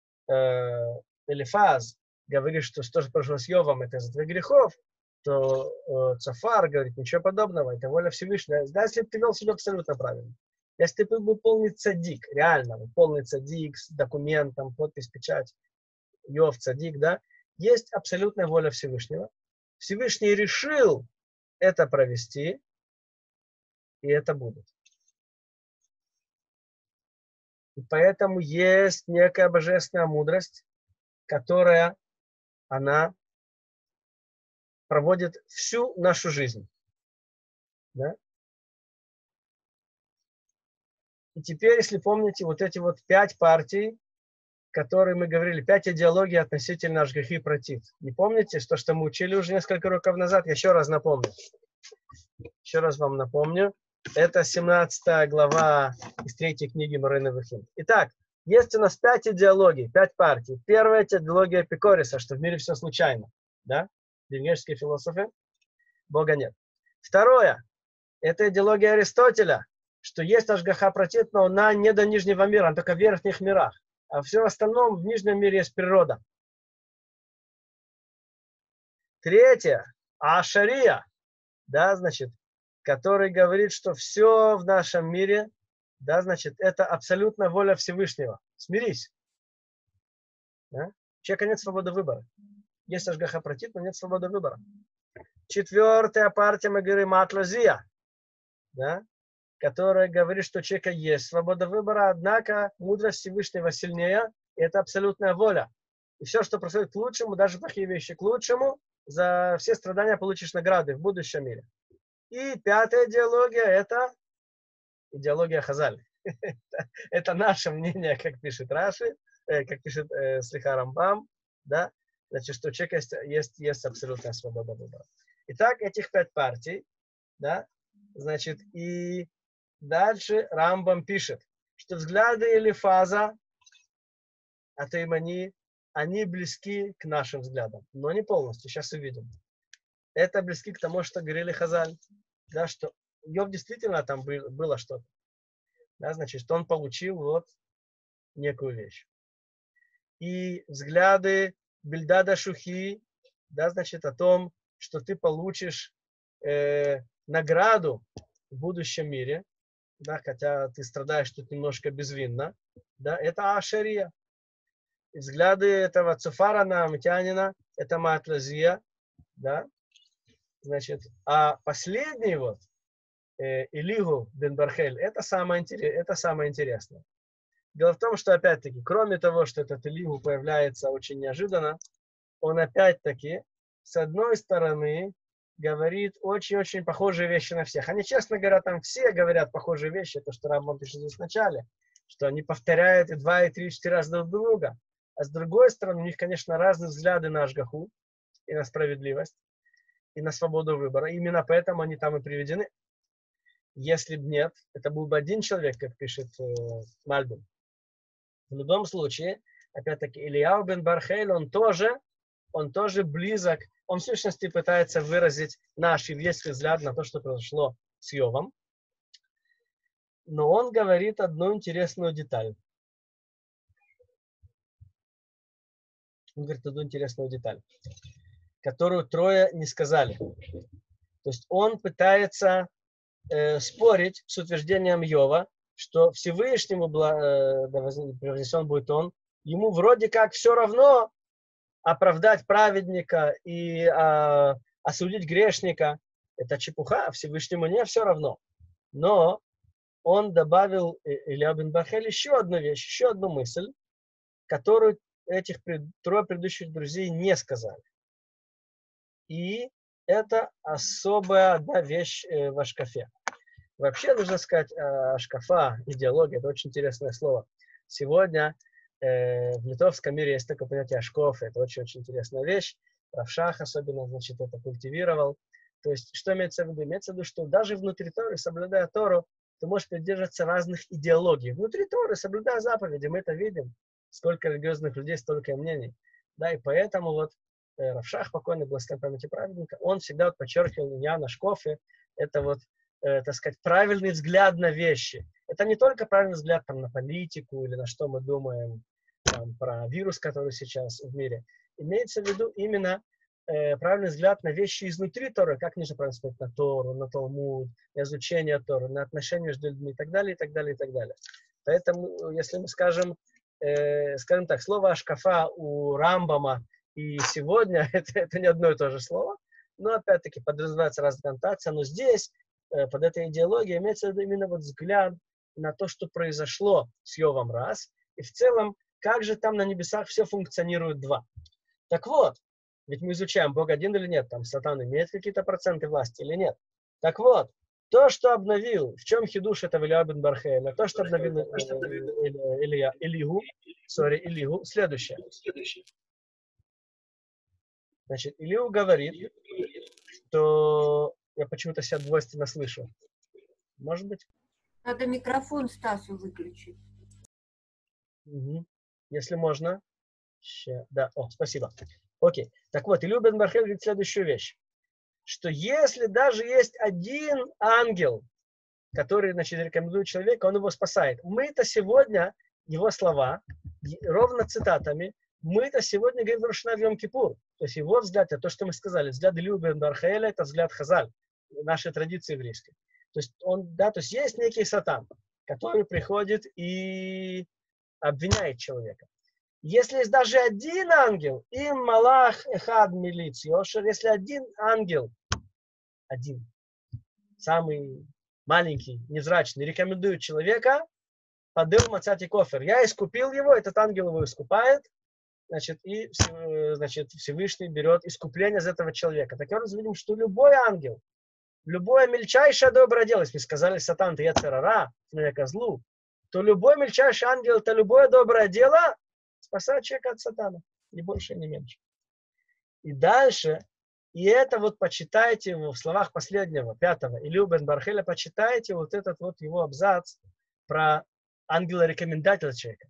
Элифаз говорит, что что же произошло с Йовом, это из-за твоих грехов, то Цафар говорит, ничего подобного, это воля Всевышнего. Да, если бы ты вел себя абсолютно правильно. Если ты был полный цадик, реально, полный цадик с документом, подпись, печать, Йов цадик, да, есть абсолютная воля Всевышнего. Всевышний решил это провести, и это будет. И поэтому есть некая божественная мудрость, которая, она проводит всю нашу жизнь. Да? И теперь, если помните, вот эти вот 5 партий, которые мы говорили, 5 идеологий относительно наш грехи против. Не помните, что мы учили уже несколько уроков назад? Я еще раз напомню. Еще раз вам напомню. Это 17 глава из 3 книги Морeh Nevuchim. Итак, есть у нас 5 идеологий, 5 партий. Первая идеология Эпикуриса, что в мире все случайно. Да? Древнегреческие философы. Бога нет. Второе. Это идеология Аристотеля, что есть ашгаха пратит, но она не до нижнего мира, она только в верхних мирах. А все остальном в нижнем мире есть природа. Третье. Ашария. Да, значит, который говорит, что все в нашем мире, да, значит, это абсолютно воля Всевышнего. Смирись. Да? У человека нет свободы выбора. Есть ашгаха пратит, но нет свободы выбора. Четвертая партия, мы говорим, атлазия, да, которая говорит, что у человека есть свобода выбора, однако мудрость Всевышнего сильнее, и это абсолютная воля. И все, что происходит к лучшему, даже плохие вещи к лучшему, за все страдания получишь награды в будущем мире. И пятая идеология – это идеология Хазаль. Это наше мнение, как пишет Раши, как пишет Слиха Рамбам, да? Значит, что у человека есть абсолютная свобода выбора. Итак, этих 5 партий, да, значит, и дальше Рамбам пишет, что взгляды Элифаза, Атеймани, они близки к нашим взглядам, но не полностью, сейчас увидим. Это близки к тому, что говорили Хазаль, да, что Йов действительно там было что-то, да, значит, что он получил вот некую вещь. И взгляды Бильдада Шухи, да, значит, о том, что ты получишь награду в будущем мире, да, хотя ты страдаешь тут немножко безвинно, да, это Ашария. И взгляды этого Цуфара Наамтянина, это Матлазия, да, значит, а последний вот, Илигу бен Бархель, это самое интересное. Дело в том, что, опять-таки, кроме того, что этот Илигу появляется очень неожиданно, он опять-таки, с одной стороны, говорит очень-очень похожие вещи на всех. Они, честно говоря, там все говорят похожие вещи, то, что Рамбам пишет здесь в начале, что они повторяют и 2, и 3, и 4 раза друг друга. А с другой стороны, у них, конечно, разные взгляды на ашгаху, и на справедливость, и на свободу выбора. Именно поэтому они там и приведены. Если бы нет, это был бы один человек, как пишет Мальбим. В любом случае, опять-таки, Ильяу бен Бархель, он тоже близок, он в сущности пытается выразить наш еврейский взгляд на то, что произошло с Йовом. Но он говорит одну интересную деталь. Он говорит одну интересную деталь, которую трое не сказали. То есть он пытается спорить с утверждением Йова, что Всевышнему превознесен будет он, ему вроде как все равно оправдать праведника и осудить грешника. Это чепуха, а Всевышнему не все равно. Но он добавил Илья бен Бархель еще одну вещь, еще одну мысль, которую этих трое предыдущих друзей не сказали. И это особая одна вещь в ашкафе. Вообще, нужно сказать, ашкафа, идеология, это очень интересное слово. Сегодня В литовском мире есть такое понятие ашкоф, это очень-очень интересная вещь. Равшах особенно, значит, это культивировал. То есть, что имеется в виду? Имеется в виду, что даже внутри Торы, соблюдая Тору, ты можешь придерживаться разных идеологий. Внутри Торы, соблюдая заповеди, мы это видим. Сколько религиозных людей, столько и мнений. Да, и поэтому вот Равшах, покойный, благословен памяти праведника, он всегда вот подчеркивал меня на шкофе, это вот, так сказать, правильный взгляд на вещи. Это не только правильный взгляд там, на политику или на что мы думаем там, про вирус, который сейчас в мире. Имеется в виду именно правильный взгляд на вещи изнутри Торы, как нужно правильно смотреть на Тору, на Талмуд, на изучение Торы, на отношения между людьми и так далее, и так далее, и так далее. Поэтому, если мы скажем так, слово ашкафа у Рамбама и сегодня, это не одно и то же слово, но опять-таки подразумевается разная коннотация, но здесь, под этой идеологией, имеется в виду именно вот взгляд на то, что произошло с Йовом раз, и в целом, как же там на небесах все функционирует два. Так вот, ведь мы изучаем, Бог один или нет, там Сатан имеет какие-то проценты власти или нет. Так вот, то, что обновил, в чем хидуш этого Илья бен Бархеля, то, что обновил Илигу, следующее. Значит, Илигу говорит, что я почему-то себя двойственно слышу. Может быть? Надо микрофон Стасу выключить. Угу. Если можно. Да, спасибо. Окей. Так вот, Илигу бен Бархель говорит следующую вещь. Что если даже есть один ангел, который, значит, рекомендует человека, он его спасает. Мы-то сегодня, его слова, ровно цитатами, мы-то сегодня говорим Рош Хашана в Йом-Кипур. То есть его взгляд, это то, что мы сказали, взгляд Илигу бен Бархеля, это взгляд Хазаль, нашей традиции еврейской. То есть то есть есть некий сатан, который приходит и обвиняет человека. Если есть даже один ангел, им малах эхад милиц йошер, если один ангел, один, самый маленький, невзрачный, рекомендует человека, подел мацати кофер. Я искупил его, этот ангел его искупает, значит, и Всевышний берет искупление из этого человека. Так мы видим, что любой ангел, любое мельчайшее доброе дело, если сказали сатан, ты яцерара, козлу, то любой мельчайший ангел, это любое доброе дело, спасает человека от сатана, ни больше, ни меньше. И дальше, и это вот почитайте его в словах последнего, 5-го, Илигу бен Бархеля, почитайте вот этот вот его абзац про ангела-рекомендателя человека.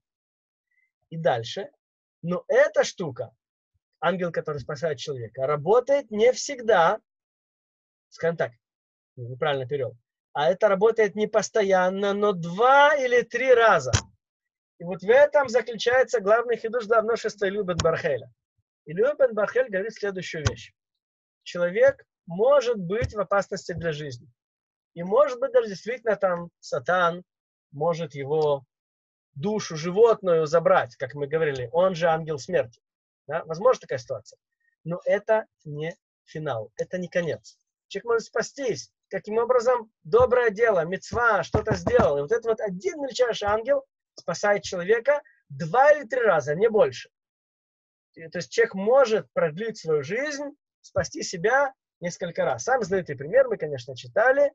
И дальше, но эта штука, ангел, который спасает человека, работает не всегда, скажем так, неправильно перевел, а это работает не постоянно, но 2 или 3 раза. И вот в этом заключается главный хидуш, главное шество Илигу бен Бархеля. Илигу бен Бархель говорит следующую вещь. Человек может быть в опасности для жизни. И может быть даже действительно там сатан может его душу животную забрать, как мы говорили. Он же ангел смерти. Да? Возможно такая ситуация. Но это не финал, это не конец. Человек может спастись. Каким образом? Доброе дело, мицва, что-то сделал. И вот этот вот один мельчайший ангел спасает человека 2 или 3 раза, не больше. То есть человек может продлить свою жизнь, спасти себя несколько раз. Самый знаменитый пример мы, конечно, читали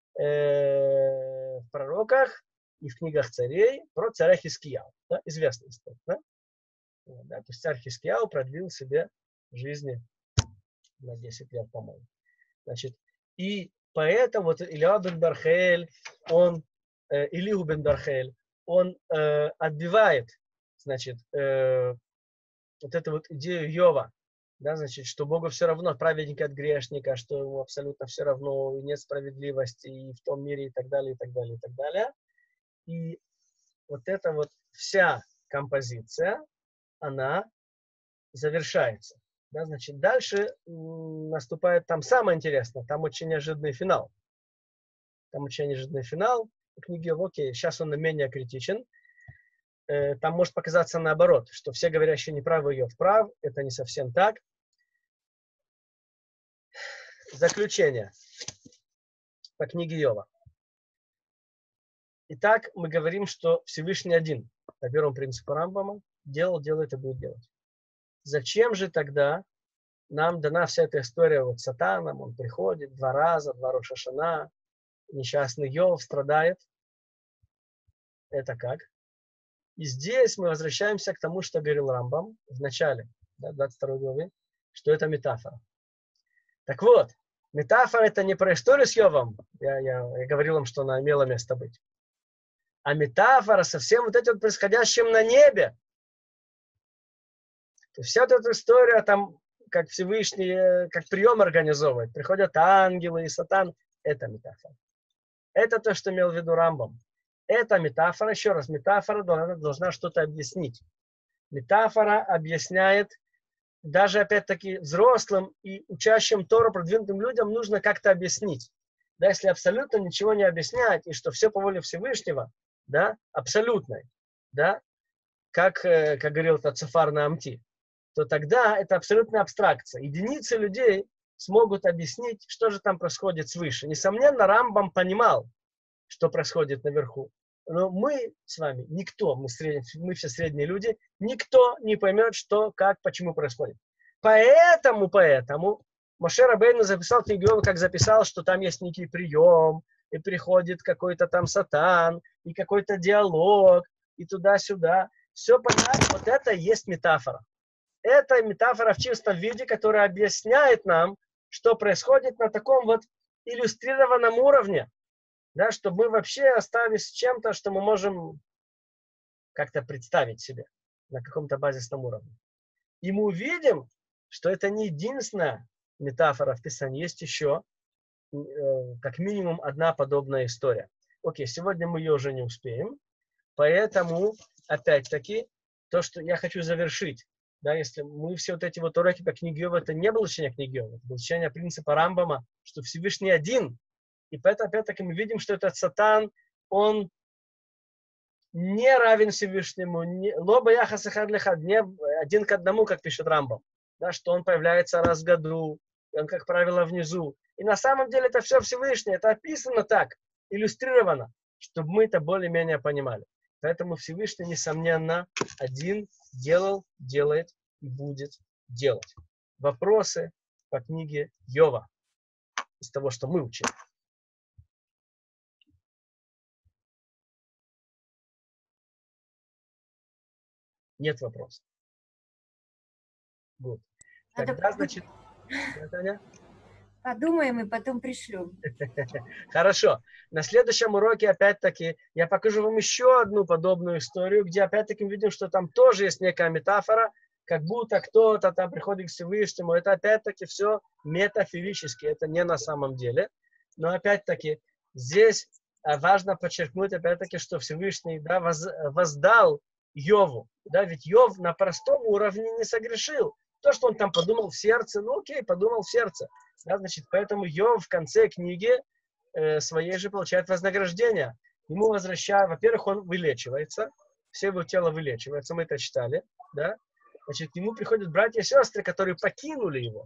в пророках и в книгах царей про царя Хискияу. Да? Известная история. Да? Да? То есть царь Хискияу продлил себе жизни на 10 лет, по-моему. Значит, и поэтому вот Илигу бен Бархель, Илигу бен Бархель, он отбивает, значит, вот эту вот идею Йова, да, значит, что Богу все равно, праведника от грешника, что ему абсолютно все равно, и нет справедливости и в том мире, и так далее, и так далее, и так далее. И вот эта вот вся композиция, она завершается. Да, значит, дальше наступает там самое интересное, там очень неожиданный финал. Там очень неожиданный финал. В книге, окей, сейчас он менее критичен. Там может показаться наоборот, что все говорящие неправы Йов прав. Это не совсем так. Заключение по книге Йова. Итак, мы говорим, что Всевышний один, по первому принципу Рамбама, делал, делает и будет делать. Зачем же тогда нам дана вся эта история вот с сатаном? Он приходит 2 раза, 2 Рош Хашана, несчастный Йов страдает. Это как? И здесь мы возвращаемся к тому, что говорил Рамбам в начале, да, 22 главы, что это метафора. Так вот, метафора это не про историю с Йовом, я говорил вам, что она имела место быть, а метафора со всем вот этим происходящим на небе. То есть вся вот эта история, там, как Всевышний, как прием организовывает, приходят ангелы и сатан, это метафора. Это то, что имел в виду Рамбам. Это метафора, еще раз, метафора должна что-то объяснить. Метафора объясняет, даже опять-таки взрослым и учащим Тору продвинутым людям нужно как-то объяснить. Да, если абсолютно ничего не объяснять, и что все по воле Всевышнего, да, абсолютной, да, как говорил Цафар на Амти, то тогда это абсолютная абстракция. Единицы людей смогут объяснить, что же там происходит свыше. Несомненно, Рамбам понимал, что происходит наверху. Но мы с вами, никто, мы все средние люди, никто не поймет, что, как, почему происходит. Поэтому Моше Рабейну записал книгу Йова, как записал, что там есть некий прием, и приходит какой-то там сатан, и какой-то диалог, и туда-сюда. Все понятно, вот это и есть метафора. Это метафора в чистом виде, которая объясняет нам, что происходит на таком вот иллюстрированном уровне. Да, чтобы мы вообще остались с чем-то, что мы можем как-то представить себе на каком-то базисном уровне. И мы увидим, что это не единственная метафора в Писании. Есть еще как минимум одна подобная история. Окей, сегодня мы ее уже не успеем. Поэтому, опять-таки, то, что я хочу завершить, да, если мы все вот эти вот уроки по книге Йова, это не было учение книги Йова, это было учение принципа Рамбама, что Всевышний один. И поэтому, опять-таки, мы видим, что этот сатан, он не равен Всевышнему, лоба яхас эхад лехад, не один к одному, как пишет Рамбам, да, что он появляется раз в году, и он, как правило, внизу. И на самом деле это все Всевышнее, это описано так, иллюстрировано, чтобы мы это более-менее понимали. Поэтому Всевышний, несомненно, один делал, делает и будет делать. Вопросы по книге Йова из того, что мы учили. Нет вопросов. Вот. Тогда, значит... Таня? Подумаем и потом пришлем. Хорошо. На следующем уроке, опять-таки, я покажу вам еще одну подобную историю, где, опять-таки, мы видим, что там тоже есть некая метафора, как будто кто-то там приходит к Всевышнему. Это, опять-таки, все метафорически, это не на самом деле. Но, опять-таки, здесь важно подчеркнуть, опять-таки, что Всевышний, да, воздал Йову. Да, ведь Йов на простом уровне не согрешил. То, что он там подумал в сердце, ну окей, подумал в сердце. Да, значит, поэтому Йов в конце книги своей же получает вознаграждение. Ему возвращают, во-первых, он вылечивается, все его тело вылечивается, мы это читали, да. Значит, к нему приходят братья и сестры, которые покинули его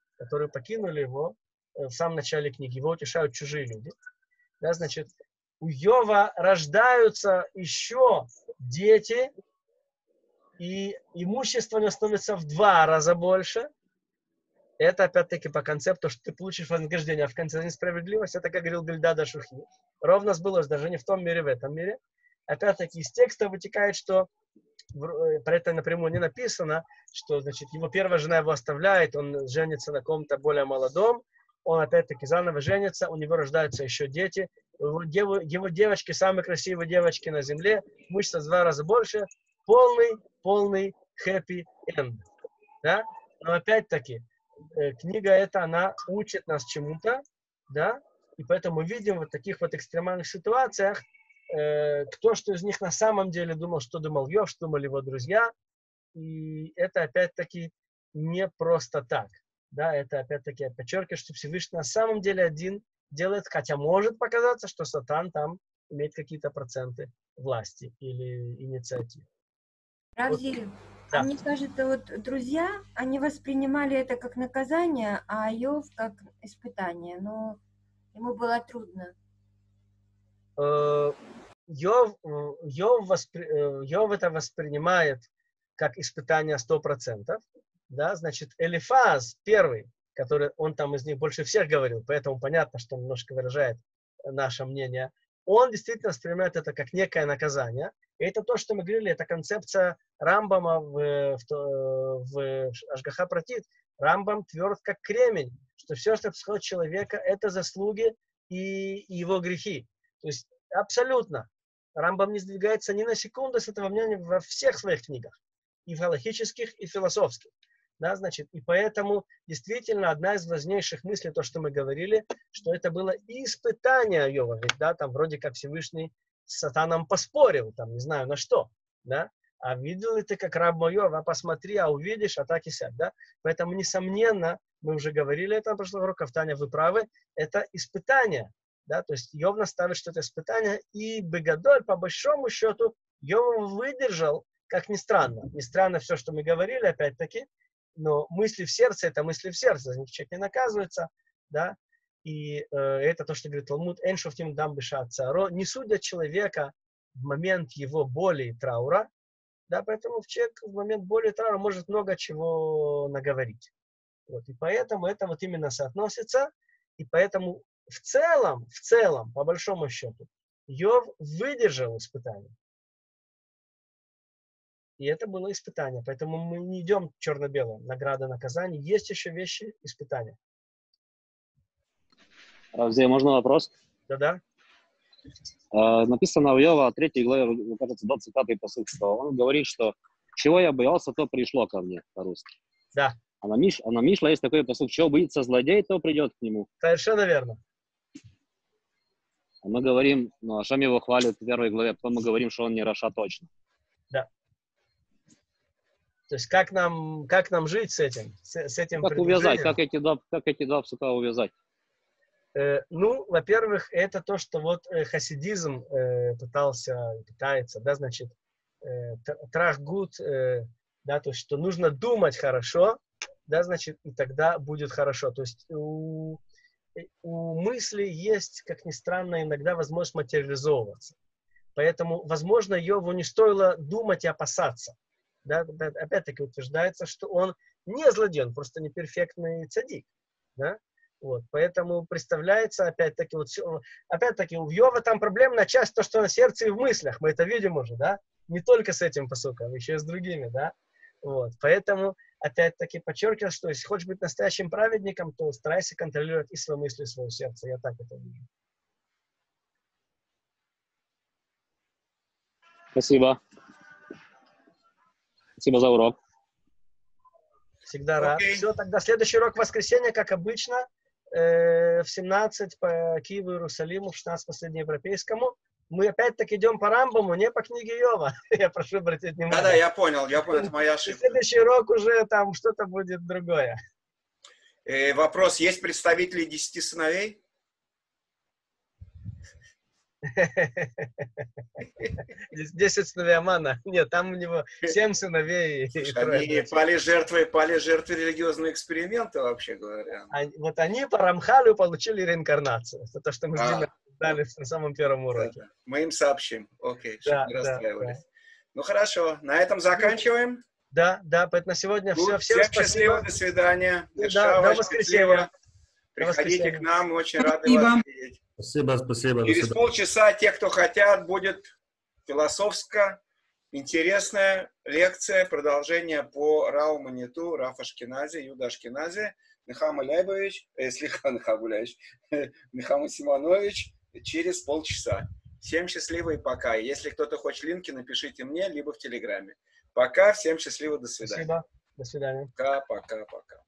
в самом начале книги. Его утешают чужие люди. Да, значит, у Йова рождаются еще дети, и имущество не становится в 2 раза больше. Это, опять-таки, по концепту, что ты получишь вознаграждение, а в конце несправедливость. Это, как говорил Бельдад а-Шухи. Ровно сбылось даже не в том мире, в этом мире. Опять-таки, из текста вытекает, что про это напрямую не написано, что, значит, его первая жена его оставляет, он женится на ком-то более молодом, он, опять-таки, заново женится, у него рождаются еще дети, его девочки, самые красивые девочки на земле, мышца в 2 раза больше, полный happy end. Да? Но опять-таки, книга эта, она учит нас чему-то, да? И поэтому мы видим в таких вот экстремальных ситуациях, кто что из них на самом деле думал, что думал Йов, что думали его друзья. И это опять-таки не просто так. Да? Это опять-таки я подчеркиваю, что Всевышний на самом деле один делает, хотя может показаться, что сатан там имеет какие-то проценты власти или инициативы. Равзиль, Да. мне кажется, вот друзья, они воспринимали это как наказание, а Йов как испытание. Но ему было трудно. Йов это воспринимает как испытание 100%. Да? Значит, Элифаз первый, который он там из них больше всех говорил, поэтому понятно, что он немножко выражает наше мнение, он действительно воспринимает это как некое наказание. И это то, что мы говорили, это концепция Рамбама в Ашгаха Пратит. Рамбам тверд как кремень, что все, что происходит человека, это заслуги и его грехи. То есть абсолютно. Рамбам не сдвигается ни на секунду с этого мнения во всех своих книгах. И галахических, и философских. Да, значит, и поэтому действительно одна из важнейших мыслей, то, что мы говорили, что это было испытание Йова. Ведь, да, там вроде как Всевышний с сатаном поспорил, там, не знаю на что, да. А видел ли ты, как раб мой Йов, а посмотри, а увидишь, а так и сяк, да. Поэтому, несомненно, мы уже говорили это на прошлых уроках, Таня, вы правы, это испытание, да, то есть Йов наставит, что это испытание, и Бегадоль, по большому счету, Йов выдержал, как ни странно. Не странно все, что мы говорили, опять-таки, но мысли в сердце, это мысли в сердце, человек не наказывается, да, и это то, что говорит Талмуд, «Эншофтим дам бешат цааро», не судят человека в момент его боли и траура, да, поэтому человек в момент боли и траура может много чего наговорить. Вот, и поэтому это вот именно соотносится, и поэтому в целом, по большому счету, Йов выдержал испытание. И это было испытание. Поэтому мы не идем черно-белым. Награда, наказание. Есть еще вещи испытания. Равзей, можно вопрос? Да-да. Написано в Йова 3 главе, мне кажется, 25-й посыл, что он говорит, что чего я боялся, то пришло ко мне, по-русски. Да. А на Мишла есть такой посыл, чего боится злодей, то придет к нему. Совершенно верно. А мы говорим, ну, Ашем его хвалит в 1 главе, потом мы говорим, что он не раша точно. Да. То есть как нам жить с этим? С этим как увязать? Как эти два псука увязать? Ну, во-первых, это то, что вот хасидизм пытается, да, значит, трахгут, да, то есть, что нужно думать хорошо, да, значит, и тогда будет хорошо. То есть у мысли есть, как ни странно, иногда возможность материализовываться. Поэтому, возможно, Йову не стоило думать и опасаться. Да? Опять-таки утверждается, что он не злодей, он просто неперфектный цадик. Да? Вот. Поэтому представляется, опять-таки, у Йова там проблемная часть, то, что на сердце и в мыслях. Мы это видим уже, да? Не только с этим посуком, еще и с другими, да? Вот. Поэтому, опять-таки, подчеркиваю, что если хочешь быть настоящим праведником, то старайся контролировать и свои мысли, и свое сердце. Я так это вижу. Спасибо. Спасибо за урок. Всегда рад. Все, тогда следующий урок в воскресенье, как обычно, в 17 по Киеву, Иерусалиму, в 16 по среднеевропейскому. Мы опять-таки идем по Рамбаму, не по книге Йова. Я прошу обратить внимание. Да, я понял, это моя ошибка. Следующий урок уже там что-то будет другое. Вопрос, есть представители 10 сыновей? 10 сыновей Амана. Нет, там у него 7 сыновей. Они пали жертвой религиозного эксперимента, вообще говоря. Вот они по Рамхалю получили реинкарнацию. Это то, что мы дали на самом первом уроке. Да. Мы им сообщим. Окей, чтобы не расстраивались. Да. Ну хорошо, на этом заканчиваем. Да, поэтому на сегодня все. Всем счастливо, до свидания. До воскресенья. Приходите к нам, очень рады вас видеть. Спасибо. Через полчаса те, кто хотят, будет философская, интересная лекция, продолжение по Рау Маниту, Раф Ашкенази, Юда Ашкенази, Нехама Лейбович, Нехама Симонович через полчаса. Всем счастливо и пока. Если кто-то хочет линки, напишите мне, либо в Телеграме. Пока, всем счастливо, до свидания. Спасибо, до свидания. Пока.